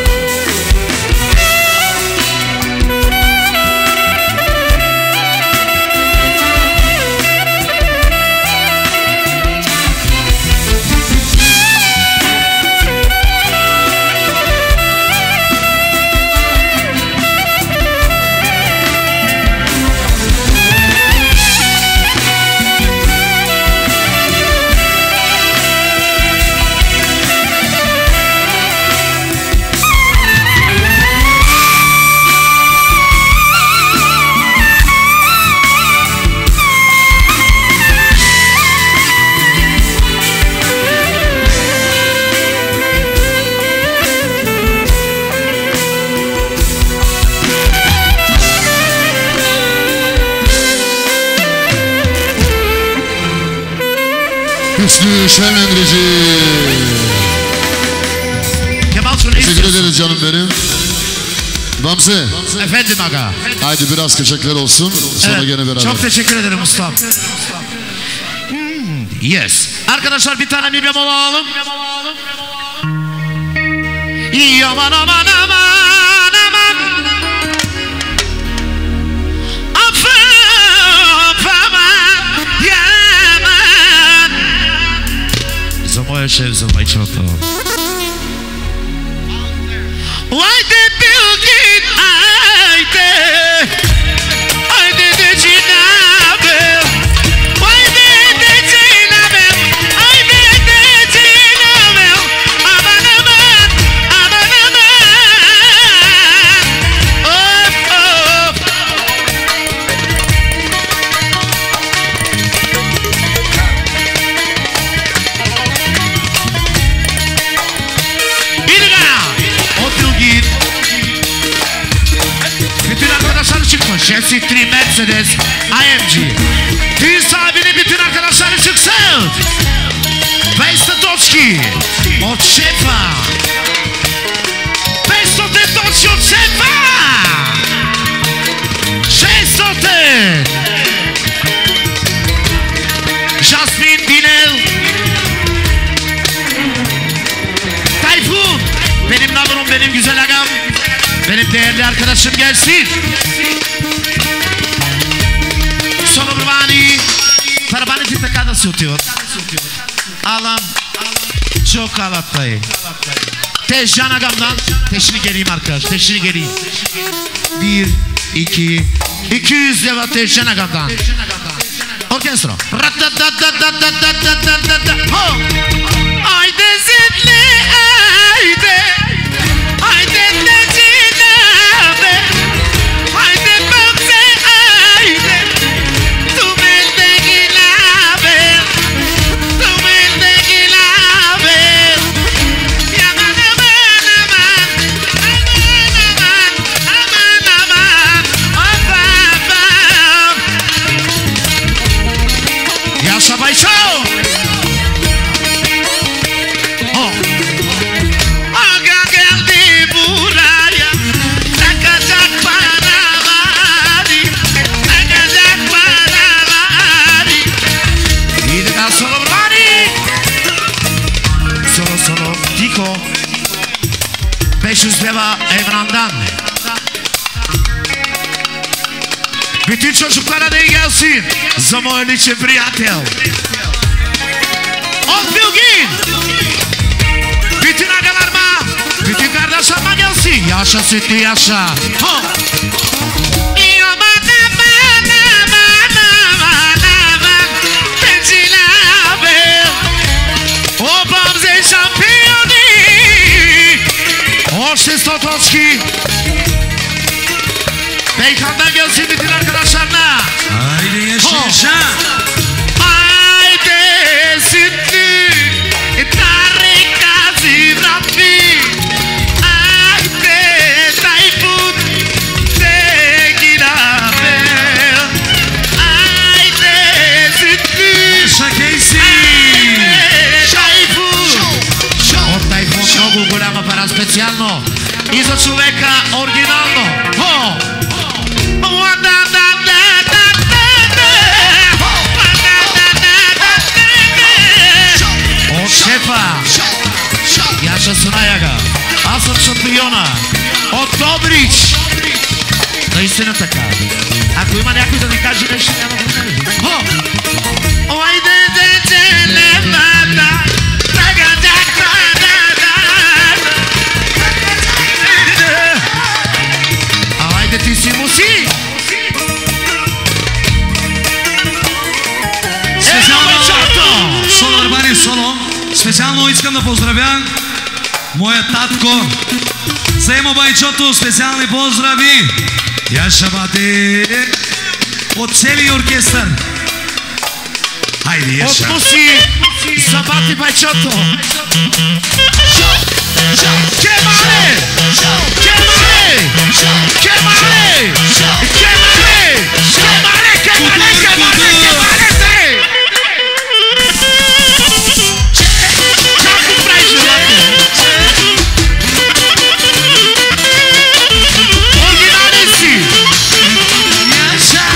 Hüsnü Şelendrici. Kemalço ne Teşekkür istiyorsun? ederiz canım benim. Bamse. Efendim aga. Haydi biraz teşekkürler olsun. Sonra Evet, gene beraber. çok teşekkür ederim ustam. Yes. Arkadaşlar bir tane bir bemol alalım. Aman aman aman aman. Af aman yaman. Zamoya Şef Zamay Çota. Why did you get haydi de cinabe. Why did de cinabe. Haydi de cinabe. Aman aman aman aman. Of of. İlga. Otur git. Bütün arkadaşlar çıkmış. Chelsea 3 Mercedes AMG. Düğün sahibinin bütün arkadaşları çıksın. Wejstadowski od szefa. Wejstadowski od szefa. 600. Jasmine Dinel. Tayfun. Benim namurum, benim güzel agam. Benim değerli arkadaşım gelsin. Sonorbani. Parabani ti така да се отиват. Алам. Çok alattayı. Tezcan agamdan. Teşini geleyim arkadaş. Teşini geleyim. 1, 2, 200 leva Tezcan agamdan. Orkestra. Haydi zidli haydi. Haydi de cinabe. Haydi bakse haydi. Tu mente gilabe. Tu mente gilabe. Yaman aman aman. Aman aman. Aman aman. Of of. Yaşa Bayşo. Oh. Aga. 500 leva Emran'dan. Bütün çocuklara da iyi gelsin. Zaman için приятел. От Билгин. Bütün agalarıma, bütün kardeşlerime gelsin. Yaşa sütlü yaşa. Obam ze şampiyoni. Oşe Stotoçki. Beykan'dan gelsin bütün arkadaşlarına. Haydi yaşa yaşa. Haydi sütlü tarika zivrafi. Haydi Tayfun Zegirabe. Haydi sütlü. Yaşa Casey. От Тайфун много голяма пара специално и за човека оригинално. От шефа Яша Сунаяга. Аз съм шампиона от Добрич. Наистина така. Ако има някой да ни каже нещо, няма да каже. Ти си муси! Соло Арбани, соло. Специално искам да поздравя моя татко. Заемо байчото, специални поздрави. Яша бати. От целия оркестър. Хайде, Яша. От муси за бати байчото. Кемале! Кемале! Кемале! Кемале! Кемале! Кемале! Кемале! Kako praviš želate? Originalni si! Jaša!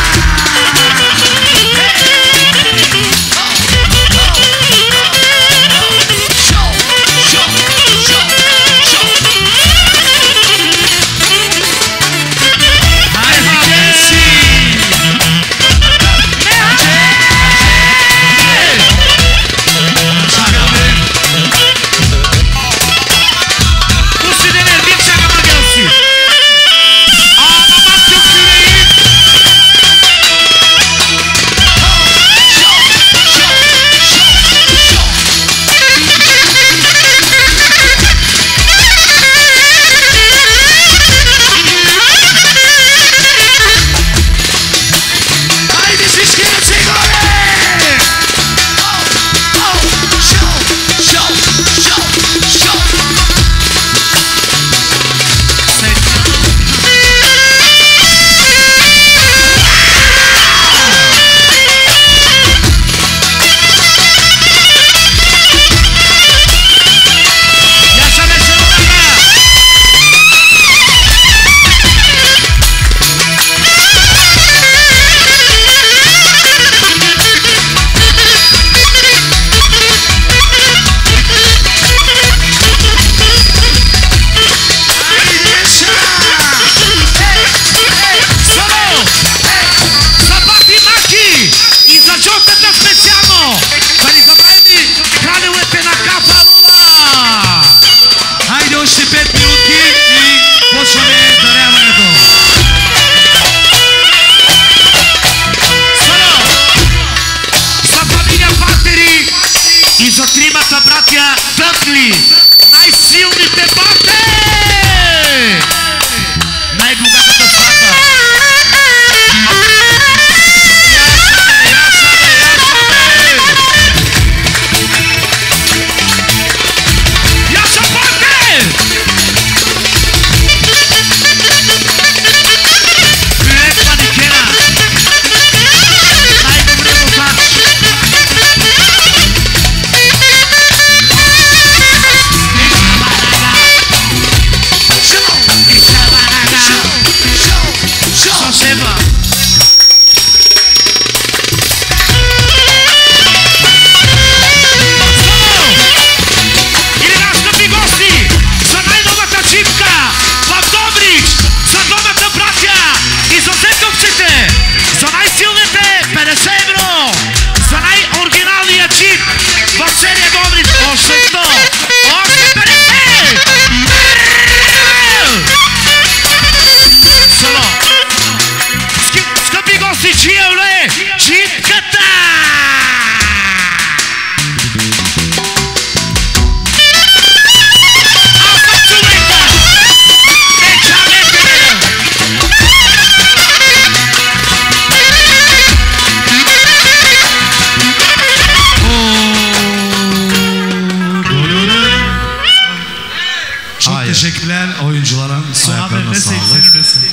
sanatçılara ayaklarına sağlık.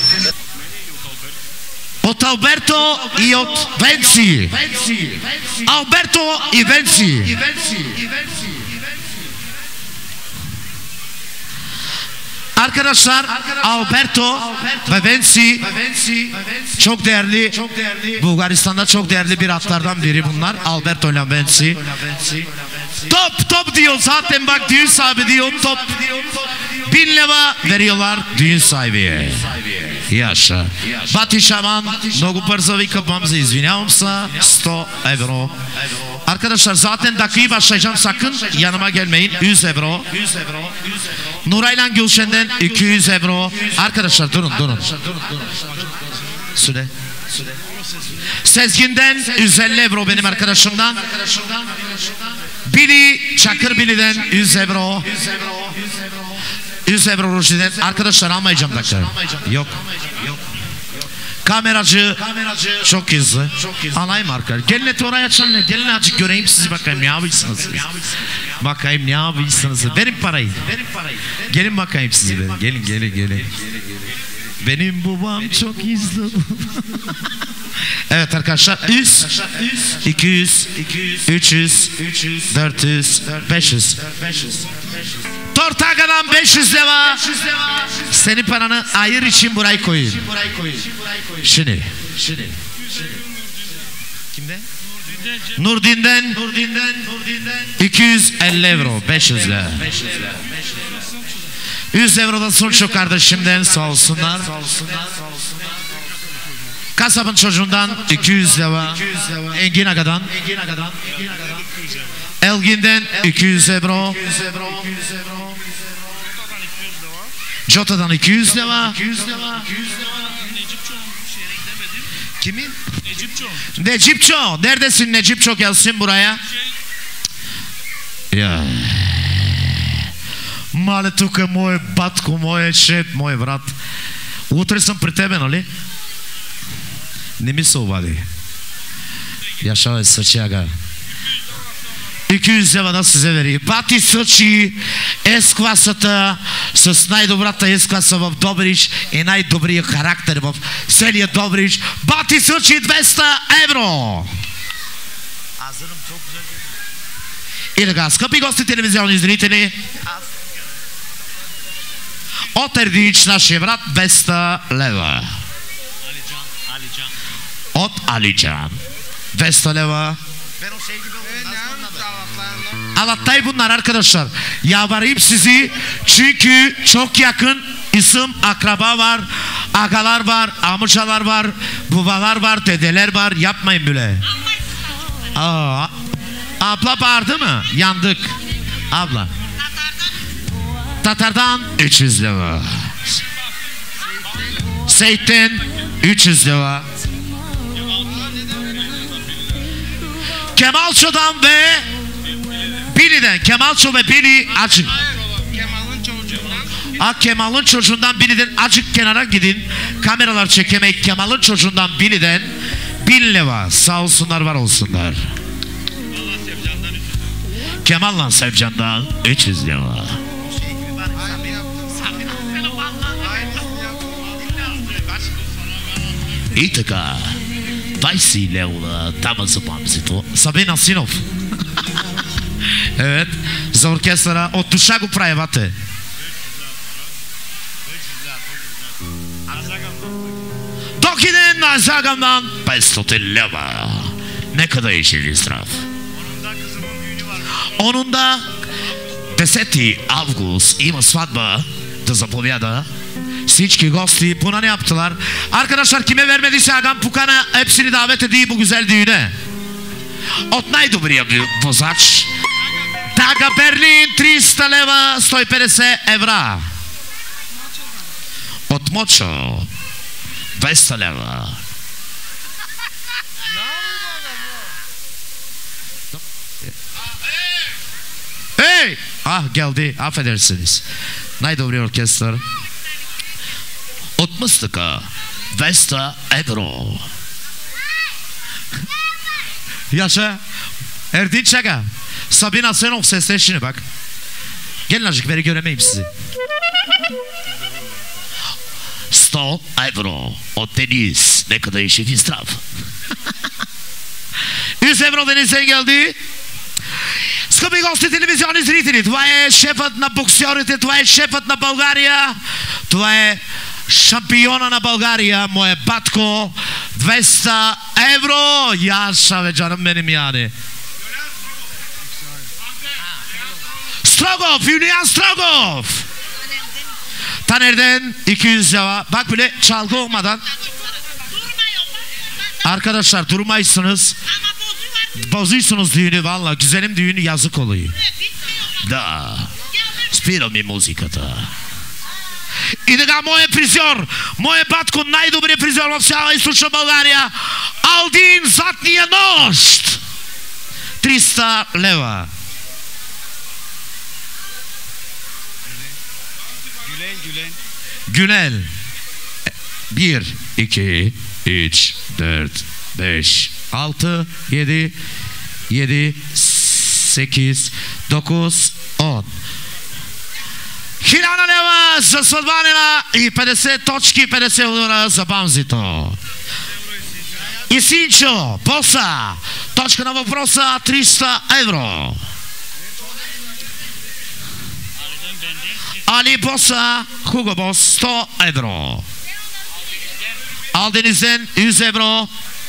Alberto y Venci. Alberto y Venci. Arkadaşlar Alberto ve Venci çok değerli, Bulgaristan'da çok değerli bir atlardan biri bunlar. Alberto ile Venci. Top diyor zaten, bak düğün sahibi diyor, top. 1000 leva veriyorlar düğün sahibiye. Яша. Бати Шаман, много бързо вика, бомза, извинявам се, 100 евро. Arkadaşlar zaten dakikayı başlayacağım, sakın yanıma gelmeyin. 100 evro. Nuraylan Gülşen'den 200 evro. Arkadaşlar durun. Süre. Sezgin'den 150 evro benim arkadaşımdan. Billy, Çakır Billy'den 100 evro. 100 evro Ruji'den. Arkadaşlar almayacağım dakika. Yok. Kameracı çok hızlı. Alayım arkadaşlar. Gelin et oraya açalım. Gelin azıcık göreyim sizi, bakayım ne yapıyorsunuz. Bakayım ne yapıyorsunuz. Verin parayı. Gelin bakayım sizi verin. Gelin. Benim babam çok hızlı. Evet arkadaşlar, 100, 200, 300, 400, 500. Tortaga'dan 500 leva. Senin paranı ayır için burayı koyun. Şimdi. Kimde? Nurdin'den 250 euro, 500 lira. 100 euro da Sunço kardeşimden, sağ olsunlar. Kasabın çocuğundan 200 lira. Engin Aga'dan. Elgin'den 200 euro. Jota'dan 200 lira. Kimin? Necipço. Neredesin Necipço, gelsin buraya. Ya. Мале, тук е мой батко, мой шеф, мой брат. Утре съм при тебе, нали? Не ми се обади. Yaşa Sıçıyaga. 200 лева да се завери. Бати Съчи е с класата, с най-добрата е с класа в Добрич и най-добрия характер в целия Добрич. Бати Съчи 200 евро. И така, скъпи гости, телевизионни зрители, от Ердич, нашия брат, 200 лева. От Алиcan 200 leva. Alattay bunlar arkadaşlar. Yalvarayım sizi, çünkü çok yakın isim, akraba var, agalar var, amcalar var, babalar var, dedeler var. Yapmayın böyle. Abla bağırdı mı? Yandık. Abla. Tatar'dan 300 leva. Seyit'ten 300 leva. Kemalço'dan ve Billy'den. Kemalço ve Billy açık. Kemal'ın çocuğundan Billy'den açık kenara gidin. Kameralar çekemeyin. Kemal'ın çocuğundan Billy'den 1000 leva. Sağ olsunlar, var olsunlar. Kemal'la Sevcan'dan 300 leva. И така, 20 лева, дама за памсито. Сабина Синов. Evet, за оркестъра от душа го правевате. Докиден на Загамдан 500 лева. Нека да е жив и здрав. Onun da 10 август има сватба, да заповяда. Всички гости buna ne yaptılar? Arkadaşlar, kime vermediyse Agam Pukana hepsini davet edeyim bu güzel düğüne. От най-добрия возач Daga Berlin 300 лева, 150 евро. От Мочо 200 лева. Hey! Geldi, affedersiniz. Най-добрия оркестър. От Мъстъка 200 евро. Yaşa. Erdinç Aga. Sabina Senov seslen şimdi bak. Gelin azıcık, beri göremeyim sizi. 100 евро от Денис. Нека да е жив и здрав. 100 евро Денисен geldi. Скъпи гости, телевизионни зрители, това е шефът на боксерите, това е шефът на България, това е шампиона на България, моя батко, 200 евро. Yaşa be canım benim yani. Strogov, Julian Strogov. Taner'den 200 lira. Bak bile çalgı olmadan. Arkadaşlar durmayısınız. Bozuyorsunuz düğünü valla. Güzelim düğünü yazık oluyor. Da. Спира ми музиката. И така, моят фризьор, моят батко, най-добрият фризьор в цяла източна България, Алдин Задния нощ. 300 лева. Gülel. 1, 2, 3, 4, 5, 6, 7, 8, 9, 10. 1000 лева за сватбанина и 50 точки, 50 удара за бамзито. И Синчо, боса, точка на въпроса 300 евро. Ali Bosa, Hugo Boss 100 евро. Aldeniz'den 100 евро.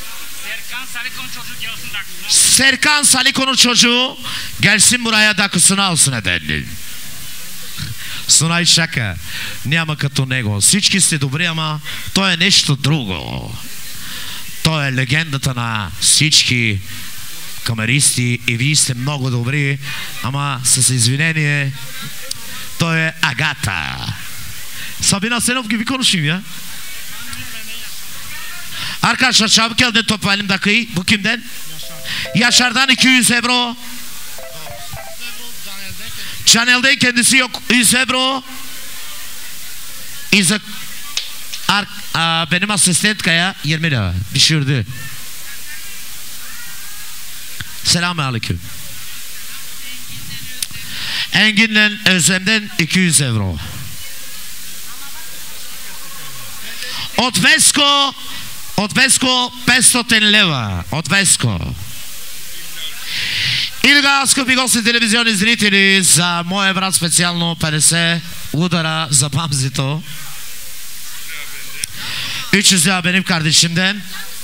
Serkan Saliko'nun çocuğu gelsin buraya dakısını alsın efendim. Sunay Шака, няма като него. Всички сте добри, ама той е нещо друго. Той е легендата на всички камеристи и вие сте много добри, ама с извинение той е Агата. Sabina Senov gibi konuşayım ya. Arkadaşlar çabuk elde toplayalım dakikayı. Bu kimden? Yaşar'dan 200 euro. Chanel'de kendisi yok. 100 euro. Benim asistentkaya 20 lira düşürdü. Selamünaleyküm. Engin'le Özlem'den 200 euro. От Веско 500 лева. От Веско. И така, скъпи гости, телевизионни зрители, за моя брат специално 50 удара за бамзито. 300 lira benim kardeşimden.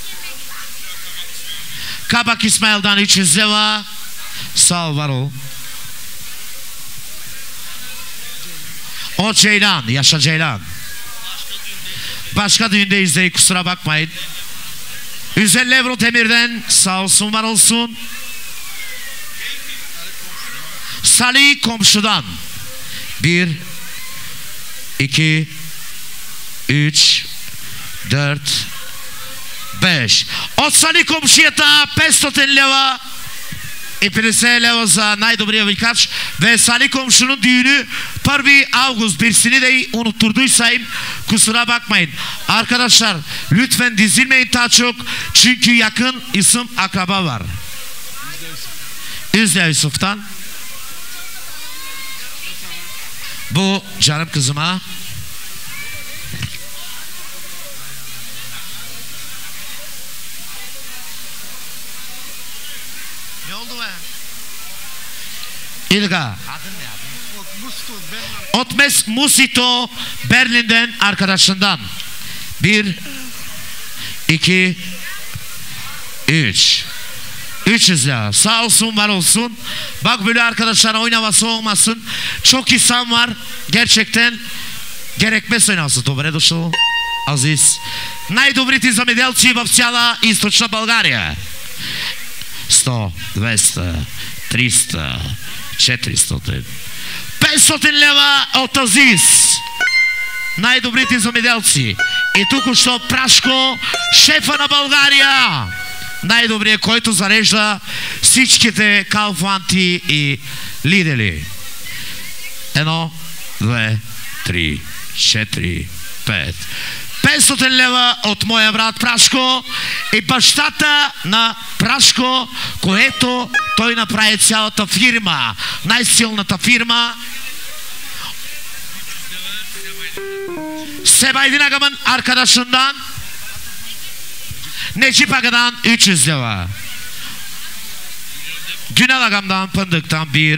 Kabak İsmail'dan 300 lira. Sağ ol, var ol. O Ceylan, yaşa Ceylan. Başka düğündeyiz değil, kusura bakmayın. 150 euro Demir'den, sağ olsun, var olsun. Salih komşudan 1, 2, 3, 4, 5. От Салих комшията 500 лева и 50 лева за най-добрия викач. Ve Salih komşunun düğünü 1 Ağustos birisini de unutturduysayım kusura bakmayın. Arkadaşlar lütfen dizilmeyin daha çok çünkü yakın isim akraba var. İzle Yusuf'tan. Bu canım kızıma. Ne oldu be? İlga. Adın ne adın? Otmes Musito Berlin'den arkadaşından. 1, 2, 3. 300 lira. Sağ olsun, var olsun. Bak böyle arkadaşlar oynaması olmasın. Çok insan var. Gerçekten gerekmez oynaması. Добре дошъл, Азис. Най-добрите замеделци в цяла източна България. 100, 200, 300, 400, 500 лева от Азис. Най-добрите замеделци. И тук що Прашко, шефа на България. Най-добрият, който зарежда всичките калфанти и лидери. 1, 2, 3, 4, 5. 500 лева от моя брат Прашко и бащата на Прашко, което той направи цялата фирма. Най-силната фирма. Sebaydin Agam'ın arkadaşından Necip Aga'dan 300 lira. Günel Agam'dan Fındık'tan 1,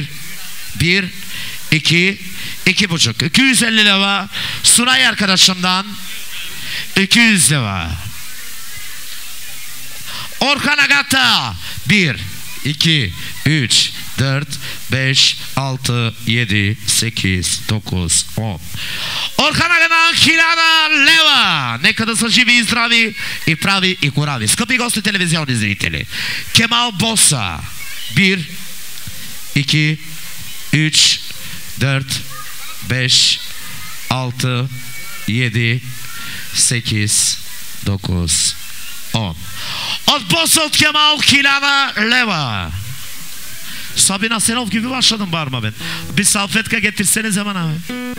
2, 2,5. 250 lira. Sunay arkadaşımdan 200 lira. Orkan Agata 1, 2, 3, 4, 5, 6, 7, 8, 9, 10. Orkan Agata Kilana Leva. Нека да са живи и здрави и прави и корави. Скъпи гости, телевизионни зрители. Кемал Боса 1, 2, 3, 4, 5, 6, 7, 8, 9, 10. От Боса от Кемал 1000 лева. Sabin Asenov gibi başladım bağırma ben. Bir salfetka getirseniz hemen abi.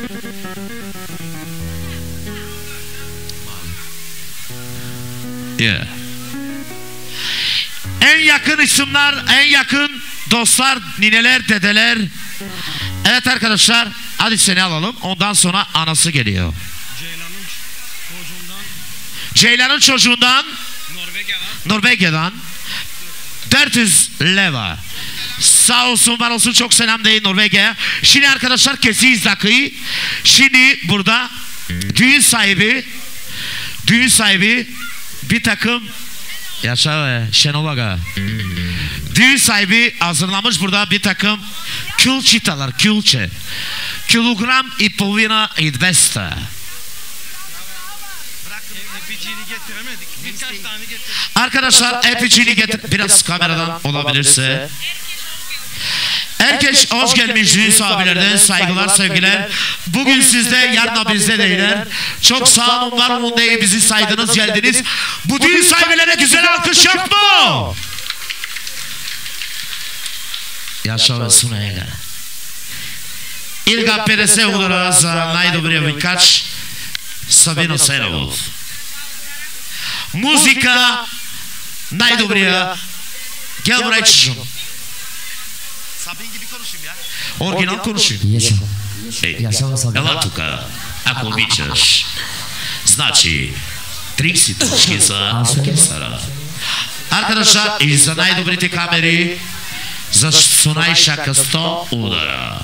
Yeah. En yakın isimler, en yakın dostlar, nineler, dedeler. Evet arkadaşlar, hadi seni alalım. Ondan sonra anası geliyor. Ceylan'ın çocuğundan Norveç'ten 400 leva. Sağ olsun, var olsun, çok selam deyin Norveç'e. Şimdi arkadaşlar kesiyiz dakikayı. Şimdi burada düğün sahibi bir takım yaşa ve Şenol Aga. Düğün sahibi hazırlamış burada bir takım külçitalar, külçe. Kilogram i polvina i 200. Arkadaşlar epicini getir. Biraz kameradan olabilirse. Herkes hoş gelmiş düğün abilerden, saygılar, sevgiler. Bugün sizde, yarın bizde değiller. Çok sağ olun, var olun diye bizi saydınız, geldiniz. Bu düğün sahibine güzel alkış yok mu? Yaşa ve Sunay'a. Ilga Perese udara za najdobrije vikač Sabino Serovov. Muzika najdobrija. Gel buraya çocuğum. Sabin gibi konuşayım ya. Orijinal konuşayım. Ela tuka, ako vičeš. Znači, 30 точки za orkestra. Arkadaşlar, i za najdobrite kameri za Sunay Şaka 100 udara.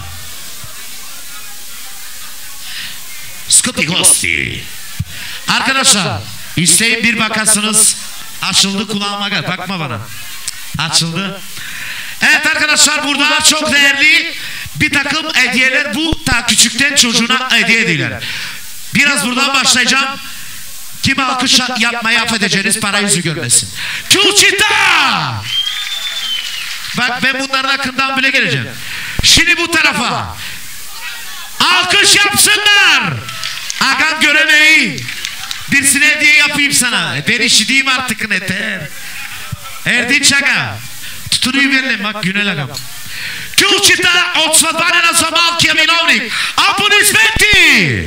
Скъпи гости. Arkadaşlar, isteyin bir bakarsınız. Açıldı kulağıma gel. Bakma bana. Açıldı. Evet arkadaşlar, burada çok değerli bir takım hediyeler, bu ta küçükten çocuğuna hediye ediyorlar. Biraz buradan başlayacağım. Kim alkış yapmayı affedeceğiniz, para yüzü görmesin. Külçita! Bak ben bunların hakkından bile geleceğim. Şimdi bu tarafa. Alkış yapsınlar. Agam göremeyi. Birisine hediye yapayım sana. Ben işiteyim artık neter. Erdinç Aga. Tutunuyu verelim bak Günel Agam. Külçita od svadbanena za malkija minovnik. Aplodismenti.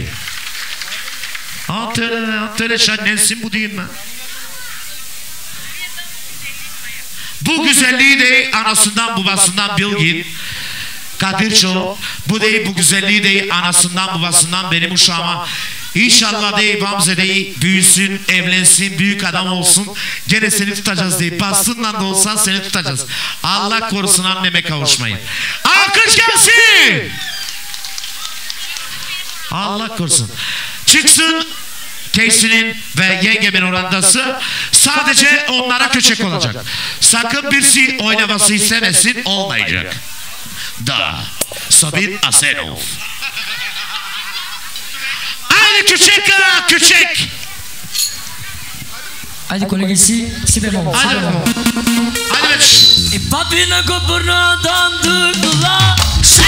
Antere şannesin bu değil mi? Bu güzelliği de anasından babasından bilgin. Kadirço, bu değil, bu güzelliği değil anasından babasından benim uşağıma. İnşallah değil, Bamze değil, büyüsün, evlensin, büyük adam olsun. Gene seni tutacağız değil. Bastığından da olsan seni tutacağız. Allah korusun anneme kavuşmayın. Alkış gelsin. Allah korusun. Çıksın teyzinin ve yengemin orandası, sadece onlara köçek olacak. Sakın birisi oynaması istemesin, olmayacak. Da Sabin Asenov. Haydi küçük küçük. Haydi kolegisi si bemol. Hadi be. Papina kopornadan duydular.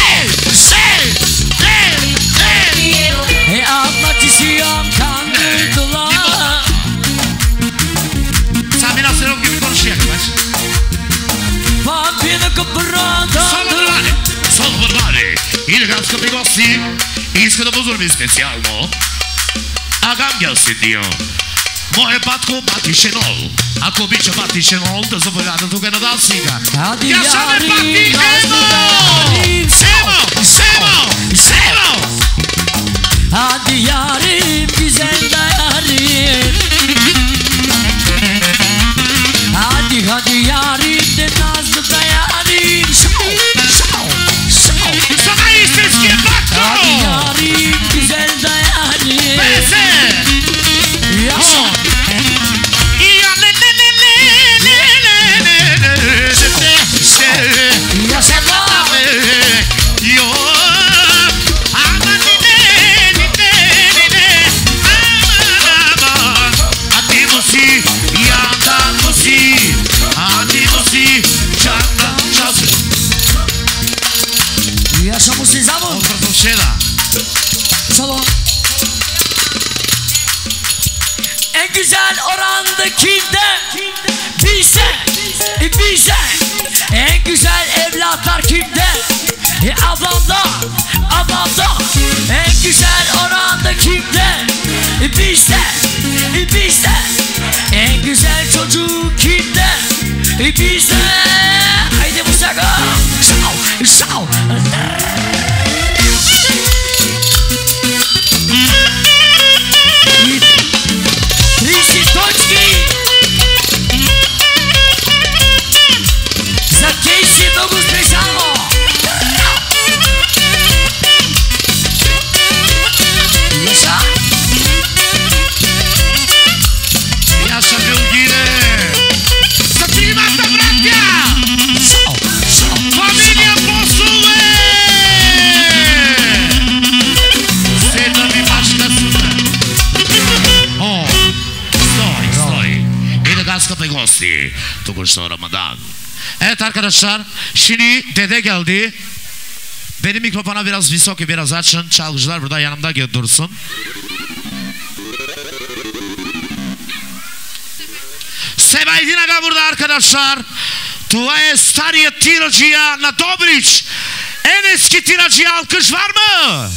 Atmak istiyorum kandırdılar. Sabin Asenov gibi konuşuyor. Papina kopornadan duydular. Salvatore, il casco di Gossi, isko da pozorbi specijalno. Agam gelsin diyor. Moje patko Batišenol. Ako biće Batišenol, da zapovjada tuga na dalsiga. Yaşa ve Batišenol! Semo! Hadi yarim, güzel de yarim. güzel oranda kimde? Bizde. Bizde. En güzel evlatlar kimde? Ablamda. Ablamda. En güzel oranda kimde? Bizde. Bizde. En güzel çocuk kimde? Bizde. Haydi Mustafa. Şav. Şav. Toczki za Casey to był specjalno. Jasza? Jasza Białginy. Za Trimata bratia. Familia Posłuły. Syna mi Maćka super. O. Stoj. İlgaz kapı gosti. Tokuşta Ramazan. Evet arkadaşlar. Şimdi dede geldi. Benim mikrofona biraz visoki biraz açın. Çalgıcılar burada yanımda dursun. Sebaydin Aga burada arkadaşlar. Tuvaye Starya Tiracı'ya na Dobriç. En eski tiracıya alkış var mı?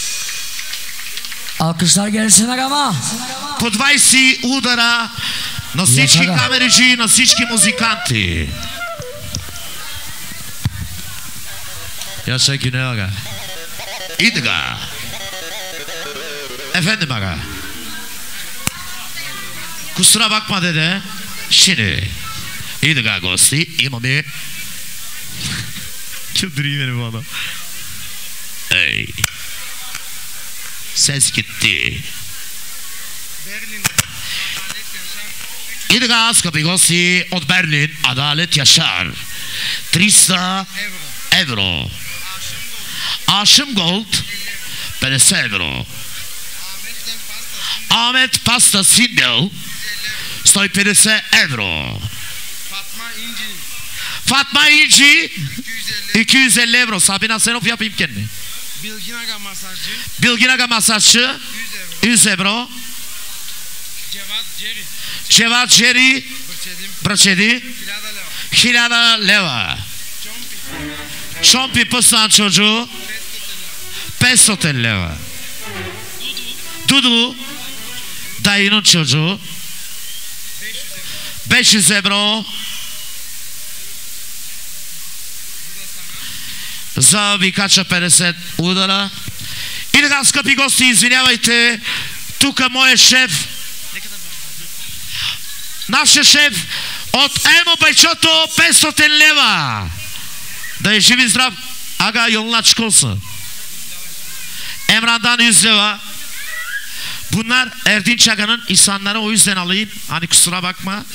Alkışlar gelsin agama. Podvajsi udara na всички камериджи, на всички музиканти. Yaşa Güney Aga. İdga. Efendim Aga. Kusura bakma dede. Şimdi İdga gosti imamı. Çıldırıyor beni bu adam. Ey. Ses gitti. İdga скъпи гости от Берлин, Adalet Yaşar. 300 евро. Aşım Gold 50 евро. Ahmet Pasta Sindel 150 евро. Fatma İnci 250 евро. Sabina Senov yapayım kendini. Bilgin Aga Masajcı 100 евро. Cevat Jerry Braçedi 1000 leva. Çompi Pıslan çocuğu 500 leva. Dudu dayının çocuğu 500 евро. За Викача 50 удара. И така, скъпи гости, извинявайте, тук е моят шеф. Нашия шеф от Емо Байчото 500 лева. Да е жив и здрав. Ага, yoluna çık olsun. Emran'dan 100 leva. Bunlar Erdinç Aga'nın insanları, o yüzden alayım. Hani kusura bakma.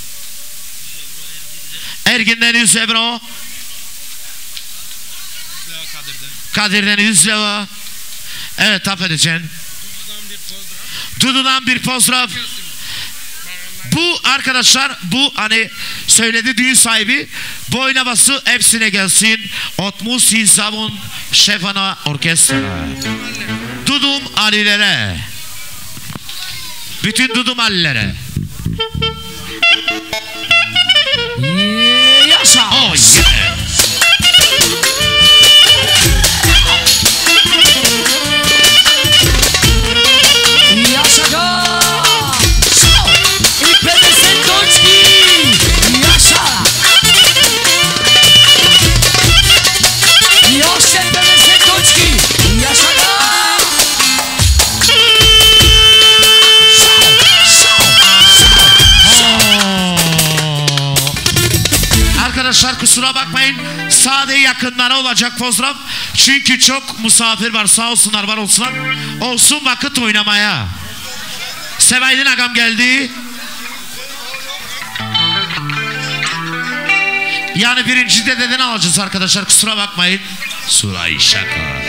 Ergin'den 100 euro. Kadir'den 100 leva. Evet, tap edeceksin. Dudu'dan bir pozdrav. Bu arkadaşlar, bu hani söyledi düğün sahibi, bu oynaması hepsine gelsin. Otmusi Zavun Şefana Orkestra. Dudum Alilere. Bütün Dudum Alilere. Yaşa. Oh yeah. Yaşa. Arkadaşlar kusura bakmayın, sade yakınlara olacak pozdrav. Çünkü çok misafir var, sağ olsunlar, var olsunlar. Olsun vakit oynamaya. Sevaydin Agam geldi. Yani birinci dededen alacağız arkadaşlar, kusura bakmayın. Suray şaka.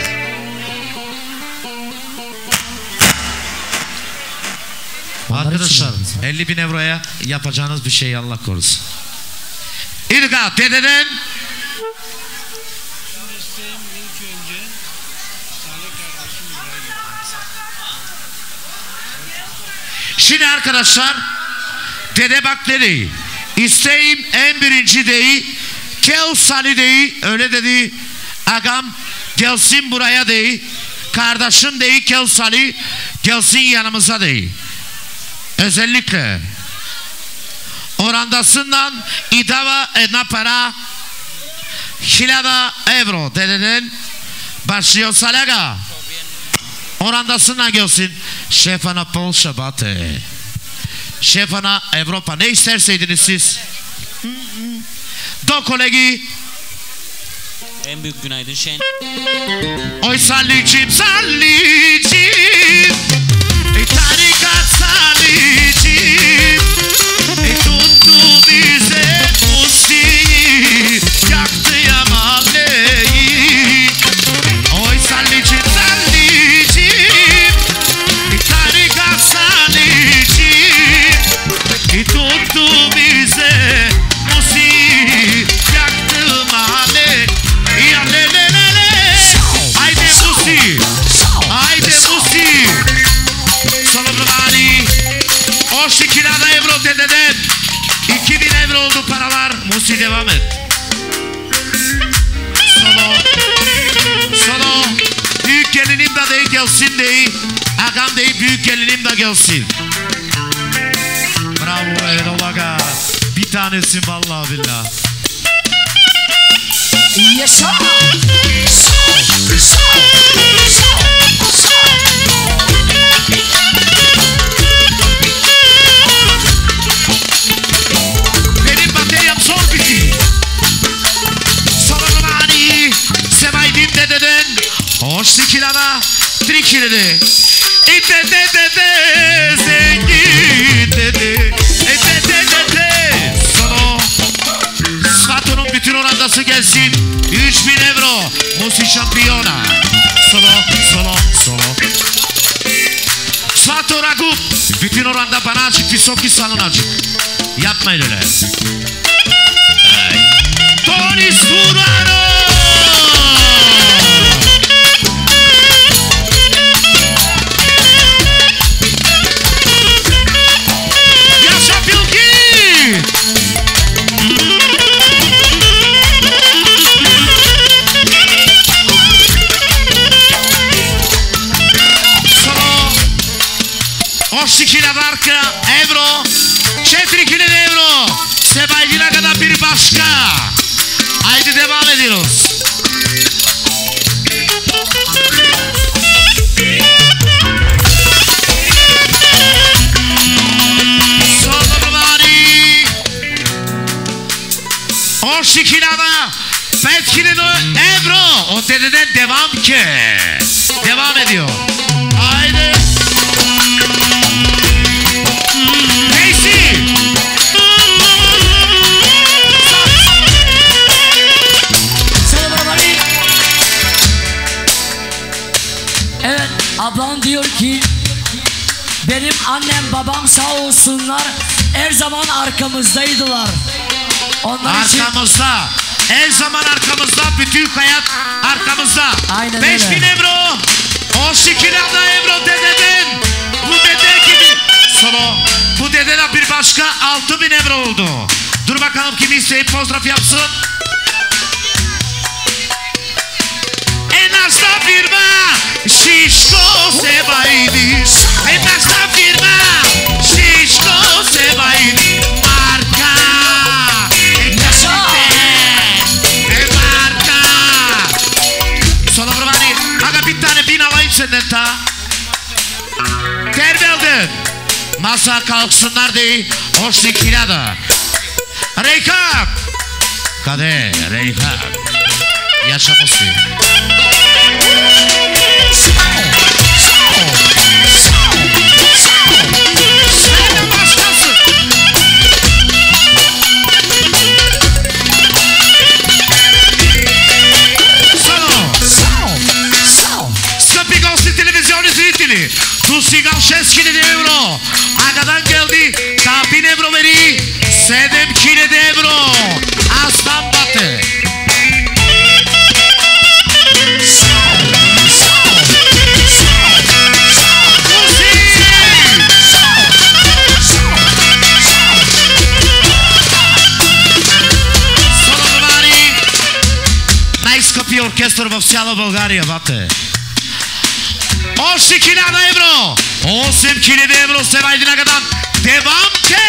Arkadaşlar 50.000 euroya yapacağınız bir şey Allah korusun. İlga dededen Şimdi arkadaşlar dede bak ne değil. İsteğim en birinci değil. Kel Sali değil. Öyle dedi. Agam gelsin buraya değil. Kardeşim değil Kel Sali. Gelsin yanımıza değil. Özellikle orandasından idava na para 1000 euro dededen başlıyor Salaga. Orandasından gelsin. Şefana Polşa Batı. Şefana Avrupa. Ne isterseydiniz siz? Do kolegi. En büyük günaydın Şen. Oy sallicim sallicim. Tarikat sallicim. Tuttu bize musiyi. Yaktı ya mahalleyi. Oy sallicim sallicim. Tarikat sallicim. Tuttu bize musiyi. Yaktı mahalleyi. Ya le le le le. Haydi musi. Haydi musi. Solomani. O şekilde euro dededen 2000 euro oldu paralar. Musi devam et. Solo. Büyük gelinim de değil gelsin değil. Agam değil büyük gelinim de gelsin. Bravo Erol Aga. Bir tanesin vallahi billah. Yaşa. Benim bataryam zor bitti. Solomani. Sevaydim dededen. Hoş sikilana. Trikirdi. De zengin dedi. De Solo. Svato'nun bütün orandası gelsin. 3000 euro. Musi şampiyona. Solo. Svato Ragup. Bütün oranda bana açık. Visoki salın açık. Yapmayın öyle. Tony Surano. Yaşa Bilgi. Solo. 12 marka euro. 4000 euro. Sebaycına kadar bir başka. Haydi devam ediyoruz. Solomani. 12 lira. 5000 euro. O dededen devam ki. Devam ediyor. Haydi. Neyse. Evet, ablam diyor ki benim annem babam sağ olsunlar her zaman arkamızdaydılar. Onlar için Arkamızda. Her zaman arkamızda. Bütün hayat arkamızda. Aynen 5000 öyle. euro. 12 euro dededen. Bu dede gibi. Solo. Bu dededen bir başka 6000 euro oldu. Dur bakalım kim isteyip pozdraf yapsın. En azda firma Şişko Sebaydi. En azda firma Şişko Sebaydi. Marka. Yaşa. Marka. Solomani. Aga bir tane bin alayım senden ta. Terbiyeldim. Masa kalksınlar değil. Hoşlu kirada. Reykan. Kade Reykan. Yaşaması. Sen başkasın. Spiegos'un televizyon izleyicili. Tu sigav 6000 euro. Agadan geldi. 1000 euro veri. 7000 euro. Aslan Batı. оркестър в цяла България, бате. Още 1000 евро! 8000 евро се вайди на гадан. Devamke!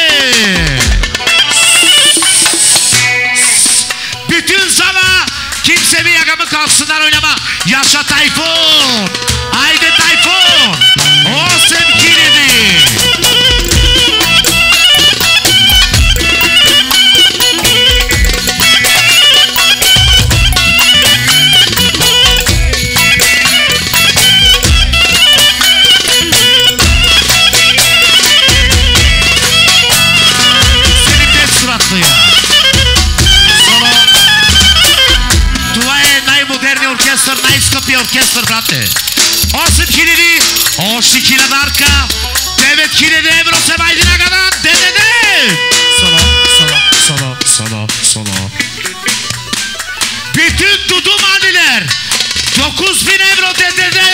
Bütün sana kimse bir yakamı kalsınlar oynama. Yaşa Tayfun! Haydi Tayfun! O sevgilidi! Оркестър, най-скъпия оркестър, брате. 8000, още 1000 арка, 9000 евро се вайди на гадан. Деде! Solo. Bütün Dudu Maniler 9000 евро dedede.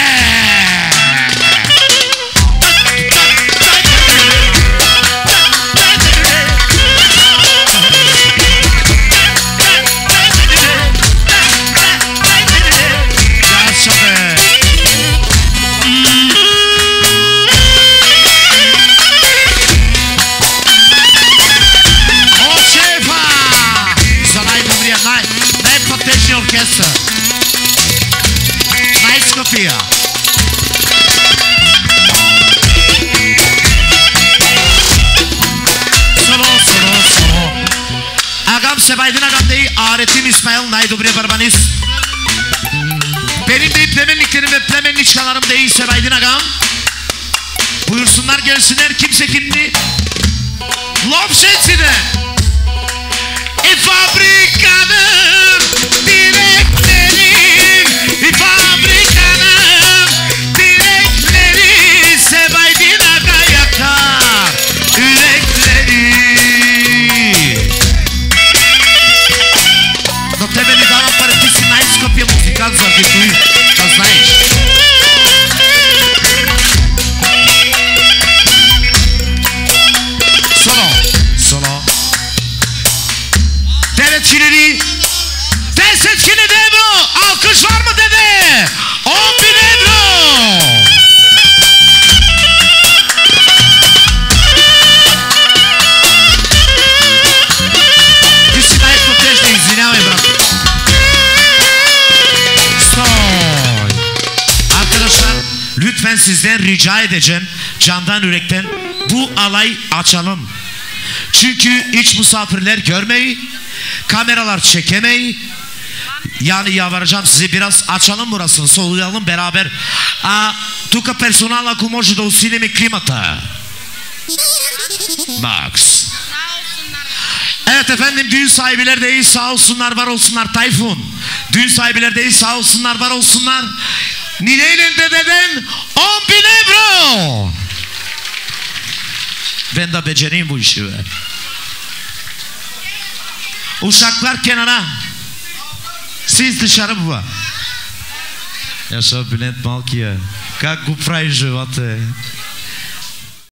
Orkestra. Най-скъпия. Соло. Агам се вайди на гамдеyi Aretim İsmail най-добрия барбанист. Benim de plemenliklerim ve plemenlikçalarım değil Sevaydin Agam. Buyursunlar gelsinler kimse kimli. Lop sesine. Fabrikanın direkleri, fabrikanın direkleri Sevaydin Aga yakar yürekleri. Но тебе не давам пари, ти си най-скъпия музикант, за да знаеш. Соло. 9000, 10.000 евро! Alkış var mı dede? 10.000 евро! Ти си най-потежна, извинявай, брат. Soy. Arkadaşlar, lütfen sizden rica edeceğim, candan yürekten bu alay açalım. Çünkü hiç misafirler görmeyi, kameralar çekemeyi. Yani yalvaracağım size biraz açalım burasını, soluyalım beraber. Тук персонал, ако може да усилим климата. Max. Evet efendim, düğün sahibiler de iyi sağ olsunlar, var olsunlar Tayfun. Düğün sahibiler de iyi sağ olsunlar, var olsunlar. Nineyle dededen 10.000 евро. Ben de becereyim bu işi be. Uşaklar kenara. Siz dışarı baba. Yaşa Bülent Malkiya. Как го правиш живота?